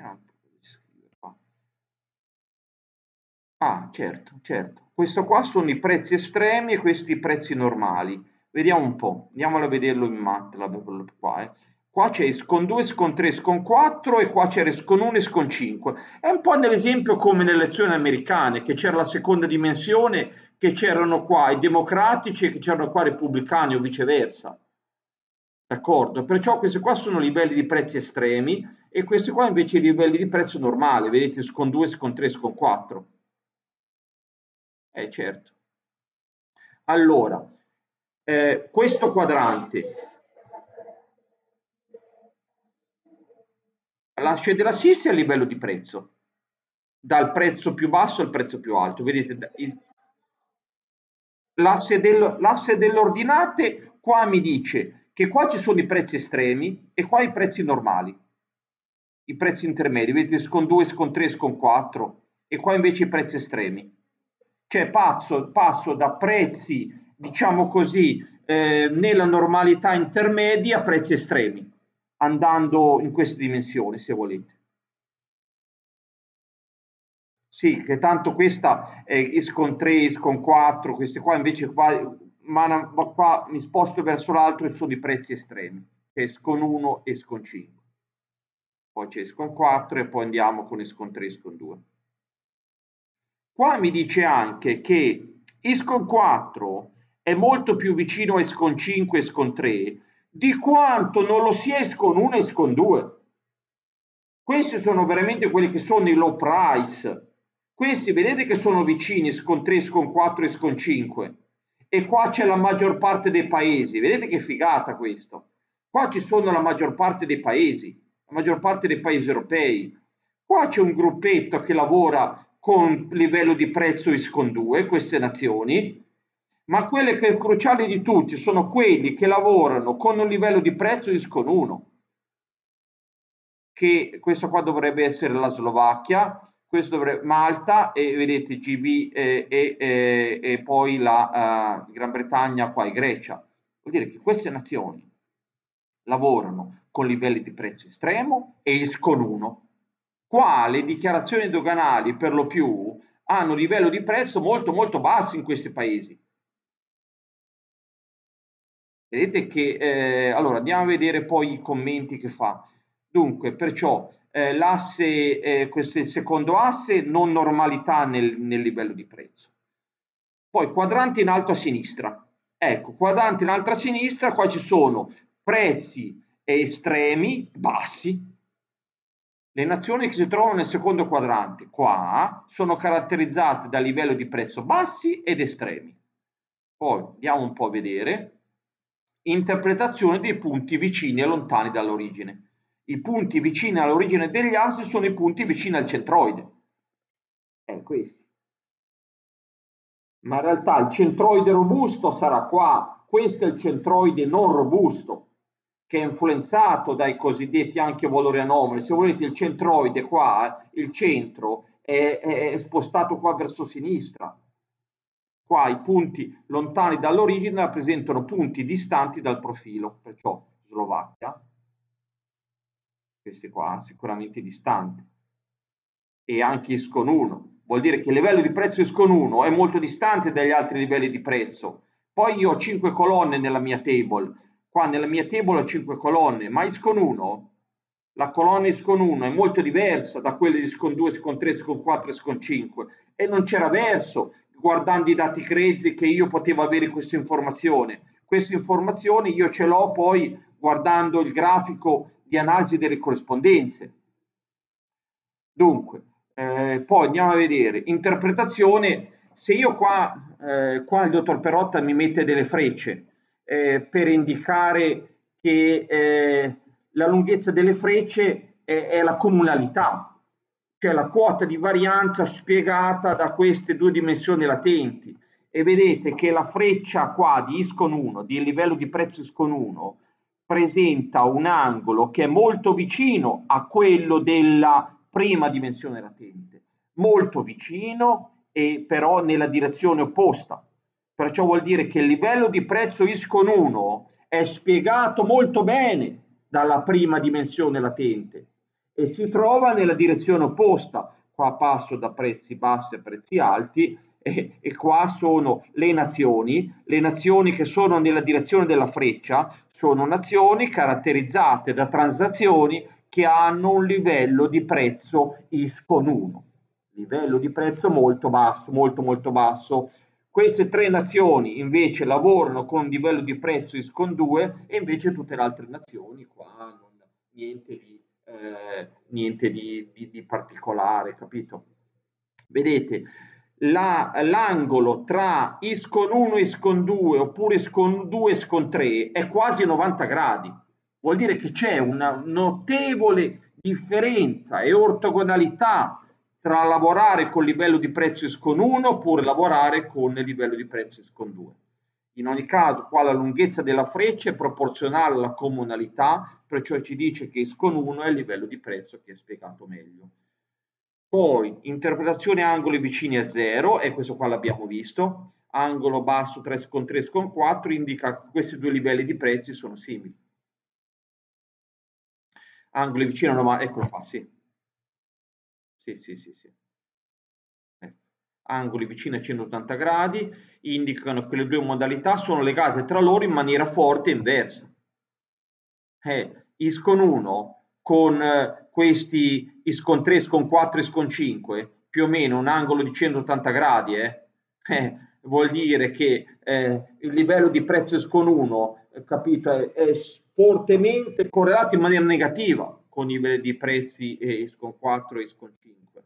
Ah, certo, certo. Questo qua sono i prezzi estremi e questi i prezzi normali. Vediamo un po', andiamolo a vederlo in MATLAB qua. Eh. Qua c'è ISCON due, ISCON tre, ISCON quattro e qua c'era ISCON uno, ISCON cinque. È un po' nell'esempio come nelle elezioni americane, che c'era la seconda dimensione, che c'erano qua i democratici e che c'erano qua i repubblicani o viceversa. D'accordo? Perciò questi qua sono livelli di prezzi estremi e questi qua invece i livelli di prezzo normali. Vedete ISCON due, ISCON tre, ISCON quattro. Eh certo. Allora, eh, questo quadrante, l'asce della S I S è a livello di prezzo, dal prezzo più basso al prezzo più alto. Vedete, l'asse del, l'asse delle ordinate qua mi dice che qua ci sono i prezzi estremi e qua i prezzi normali, i prezzi intermedi. Vedete, ISCON due, ISCON tre, ISCON quattro e qua invece i prezzi estremi. Cioè passo, passo da prezzi, diciamo così, eh, nella normalità intermedia a prezzi estremi, andando in queste dimensioni, se volete. Sì, che tanto questa è ISCON tre, ISCON quattro, queste qua invece qua, ma, ma qua mi sposto verso l'altro e sono i prezzi estremi, che è ISCON uno e ISCON cinque. Poi c'è ISCON quattro e poi andiamo con ISCON tre, ISCON due. Qua mi dice anche che ISCON quattro è molto più vicino a ISCON cinque e ISCON tre di quanto non lo sia ISCON uno e ISCON due. Questi sono veramente quelli che sono i low price. Questi vedete che sono vicini ISCON tre, ISCON quattro e ISCON cinque. E qua c'è la maggior parte dei paesi. Vedete che figata questo. Qua ci sono la maggior parte dei paesi, la maggior parte dei paesi europei. Qua c'è un gruppetto che lavora con livello di prezzo ISCON due, queste nazioni, ma quelle che è cruciale di tutti sono quelli che lavorano con un livello di prezzo ISCON uno, che questo qua dovrebbe essere la Slovacchia, questo dovrebbe Malta e vedete G B e, e, e, e poi la uh, Gran Bretagna qua e Grecia. Vuol dire che queste nazioni lavorano con livelli di prezzo estremo e ISCON uno. Qua le dichiarazioni doganali per lo più hanno livello di prezzo molto molto basso in questi paesi. Vedete che eh, allora andiamo a vedere poi i commenti che fa. Dunque, perciò eh, l'asse, eh, questo è il secondo asse, non normalità nel, nel livello di prezzo. Poi quadrante in alto a sinistra. Ecco, quadrante in alto a sinistra, qua ci sono prezzi estremi, bassi. Le nazioni che si trovano nel secondo quadrante, qua, sono caratterizzate da livello di prezzo bassi ed estremi. Poi andiamo un po' a vedere. Interpretazione dei punti vicini e lontani dall'origine. I punti vicini all'origine degli assi sono i punti vicini al centroide. Eh, questi. Ma in realtà il centroide robusto sarà qua. Questo è il centroide non robusto, che è influenzato dai cosiddetti anche valori anomali. Se volete il centroide qua, il centro, è, è spostato qua verso sinistra. Qua i punti lontani dall'origine rappresentano punti distanti dal profilo, perciò Slovacchia, questi qua sicuramente distanti, e anche ISCON uno. Vuol dire che il livello di prezzo ISCON uno è molto distante dagli altri livelli di prezzo. Poi io ho cinque colonne nella mia table, qua nella mia table ho cinque colonne, ma ISCON uno, la colonna ISCON uno è molto diversa da quelle di ISCON due, ISCON tre, ISCON quattro, ISCON cinque e non c'era verso, guardando i dati grezzi, che io potevo avere questa informazione. Questa informazione io ce l'ho poi guardando il grafico di analisi delle corrispondenze. Dunque, eh, poi andiamo a vedere, interpretazione, se io qua, eh, qua il dottor Perotta mi mette delle frecce eh, per indicare che eh, la lunghezza delle frecce è, è la comunalità, cioè la quota di varianza spiegata da queste due dimensioni latenti. E vedete che la freccia qua di ISCON uno, di livello di prezzo ISCON uno, presenta un angolo che è molto vicino a quello della prima dimensione latente, molto vicino e però nella direzione opposta. Perciò vuol dire che il livello di prezzo ISCON uno è spiegato molto bene dalla prima dimensione latente e si trova nella direzione opposta. Qua passo da prezzi bassi a prezzi alti e, e qua sono le nazioni, le nazioni che sono nella direzione della freccia sono nazioni caratterizzate da transazioni che hanno un livello di prezzo ISCON uno, livello di prezzo molto basso, molto molto basso. Queste tre nazioni invece lavorano con un livello di prezzo ISCON due e invece tutte le altre nazioni qua non, niente di Eh, niente di, di, di particolare, capito? Vedete, la, l'angolo tra ISCON uno e ISCON due oppure ISCON due e ISCON tre è quasi novanta gradi. Vuol dire che c'è una notevole differenza e ortogonalità tra lavorare con livello di prezzo ISCON uno oppure lavorare con il livello di prezzo ISCON due. In ogni caso, qua la lunghezza della freccia è proporzionale alla comunalità, perciò ci dice che ISCON uno è il livello di prezzo che è spiegato meglio. Poi, interpretazione angoli vicini a zero, e questo qua l'abbiamo visto, angolo basso tre ISCON tre ISCON quattro indica che questi due livelli di prezzi sono simili. Angoli vicini a novanta, eccolo qua, sì. Sì, sì, sì, sì. Eh. Angoli vicini a centottanta gradi indicano che le due modalità sono legate tra loro in maniera forte e inversa. Eh, ISCON uno con eh, questi ISCON tre, ISCON quattro, ISCON cinque, più o meno un angolo di centottanta gradi, eh, eh, vuol dire che eh, il livello di prezzo ISCON uno, eh, capito, è, è fortemente correlato in maniera negativa con i livelli di prezzi eh, ISCON quattro e ISCON cinque.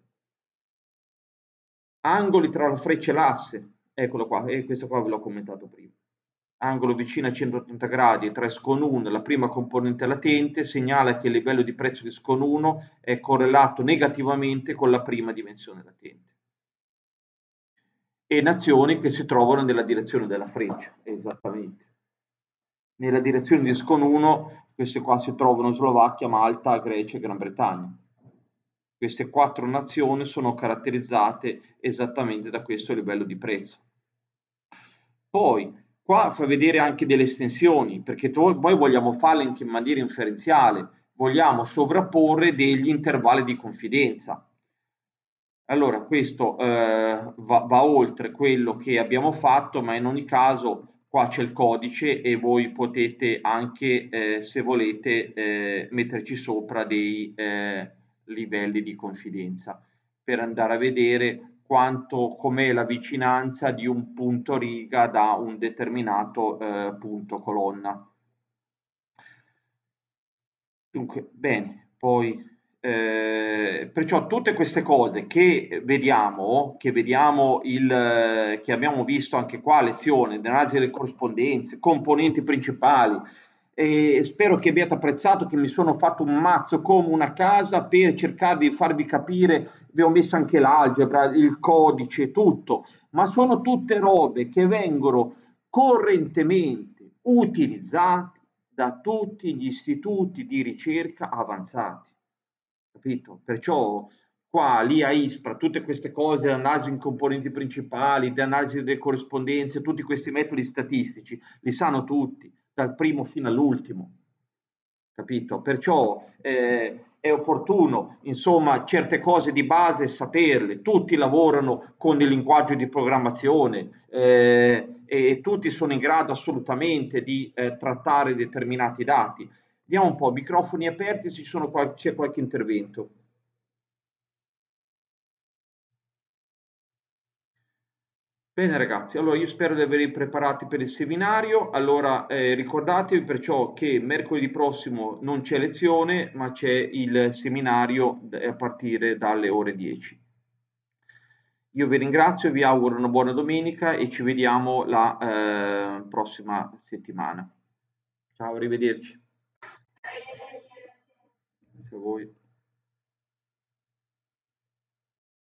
Angoli tra la freccia e l'asse, eccolo qua, e questo qua ve l'ho commentato prima. Angolo vicino a centottanta gradi tra ISCON uno e la prima componente latente segnala che il livello di prezzo di ISCON uno è correlato negativamente con la prima dimensione latente. E nazioni che si trovano nella direzione della freccia, esattamente. Nella direzione di ISCON uno, queste qua si trovano Slovacchia, Malta, Grecia e Gran Bretagna. Queste quattro nazioni sono caratterizzate esattamente da questo livello di prezzo. Poi, qua fa vedere anche delle estensioni, perché poi vogliamo farle anche in maniera inferenziale, vogliamo sovrapporre degli intervalli di confidenza. Allora, questo eh, va, va oltre quello che abbiamo fatto, ma in ogni caso qua c'è il codice e voi potete anche, eh, se volete, eh, metterci sopra dei eh, livelli di confidenza per andare a vedere quanto, com'è la vicinanza di un punto riga da un determinato eh, punto colonna. Dunque, bene, poi eh, perciò tutte queste cose che vediamo, che vediamo il, che abbiamo visto anche qua a lezione, analisi delle corrispondenze, componenti principali, e spero che abbiate apprezzato che mi sono fatto un mazzo come una casa per cercare di farvi capire, vi ho messo anche l'algebra, il codice, tutto, ma sono tutte robe che vengono correntemente utilizzate da tutti gli istituti di ricerca avanzati, capito? Perciò qua l'I A ISPRA, tutte queste cose, analisi in componenti principali, di analisi delle corrispondenze, tutti questi metodi statistici, li sanno tutti, dal primo fino all'ultimo, capito? Perciò eh, è opportuno, insomma, certe cose di base saperle, tutti lavorano con il linguaggio di programmazione eh, e tutti sono in grado assolutamente di eh, trattare determinati dati. Vediamo un po', microfoni aperti, ci sono qual- c'è qualche intervento. Bene ragazzi, allora io spero di avervi preparati per il seminario. Allora eh, ricordatevi perciò che mercoledì prossimo non c'è lezione, ma c'è il seminario a partire dalle ore dieci. Io vi ringrazio, vi auguro una buona domenica e ci vediamo la eh, prossima settimana. Ciao, arrivederci. Grazie a voi.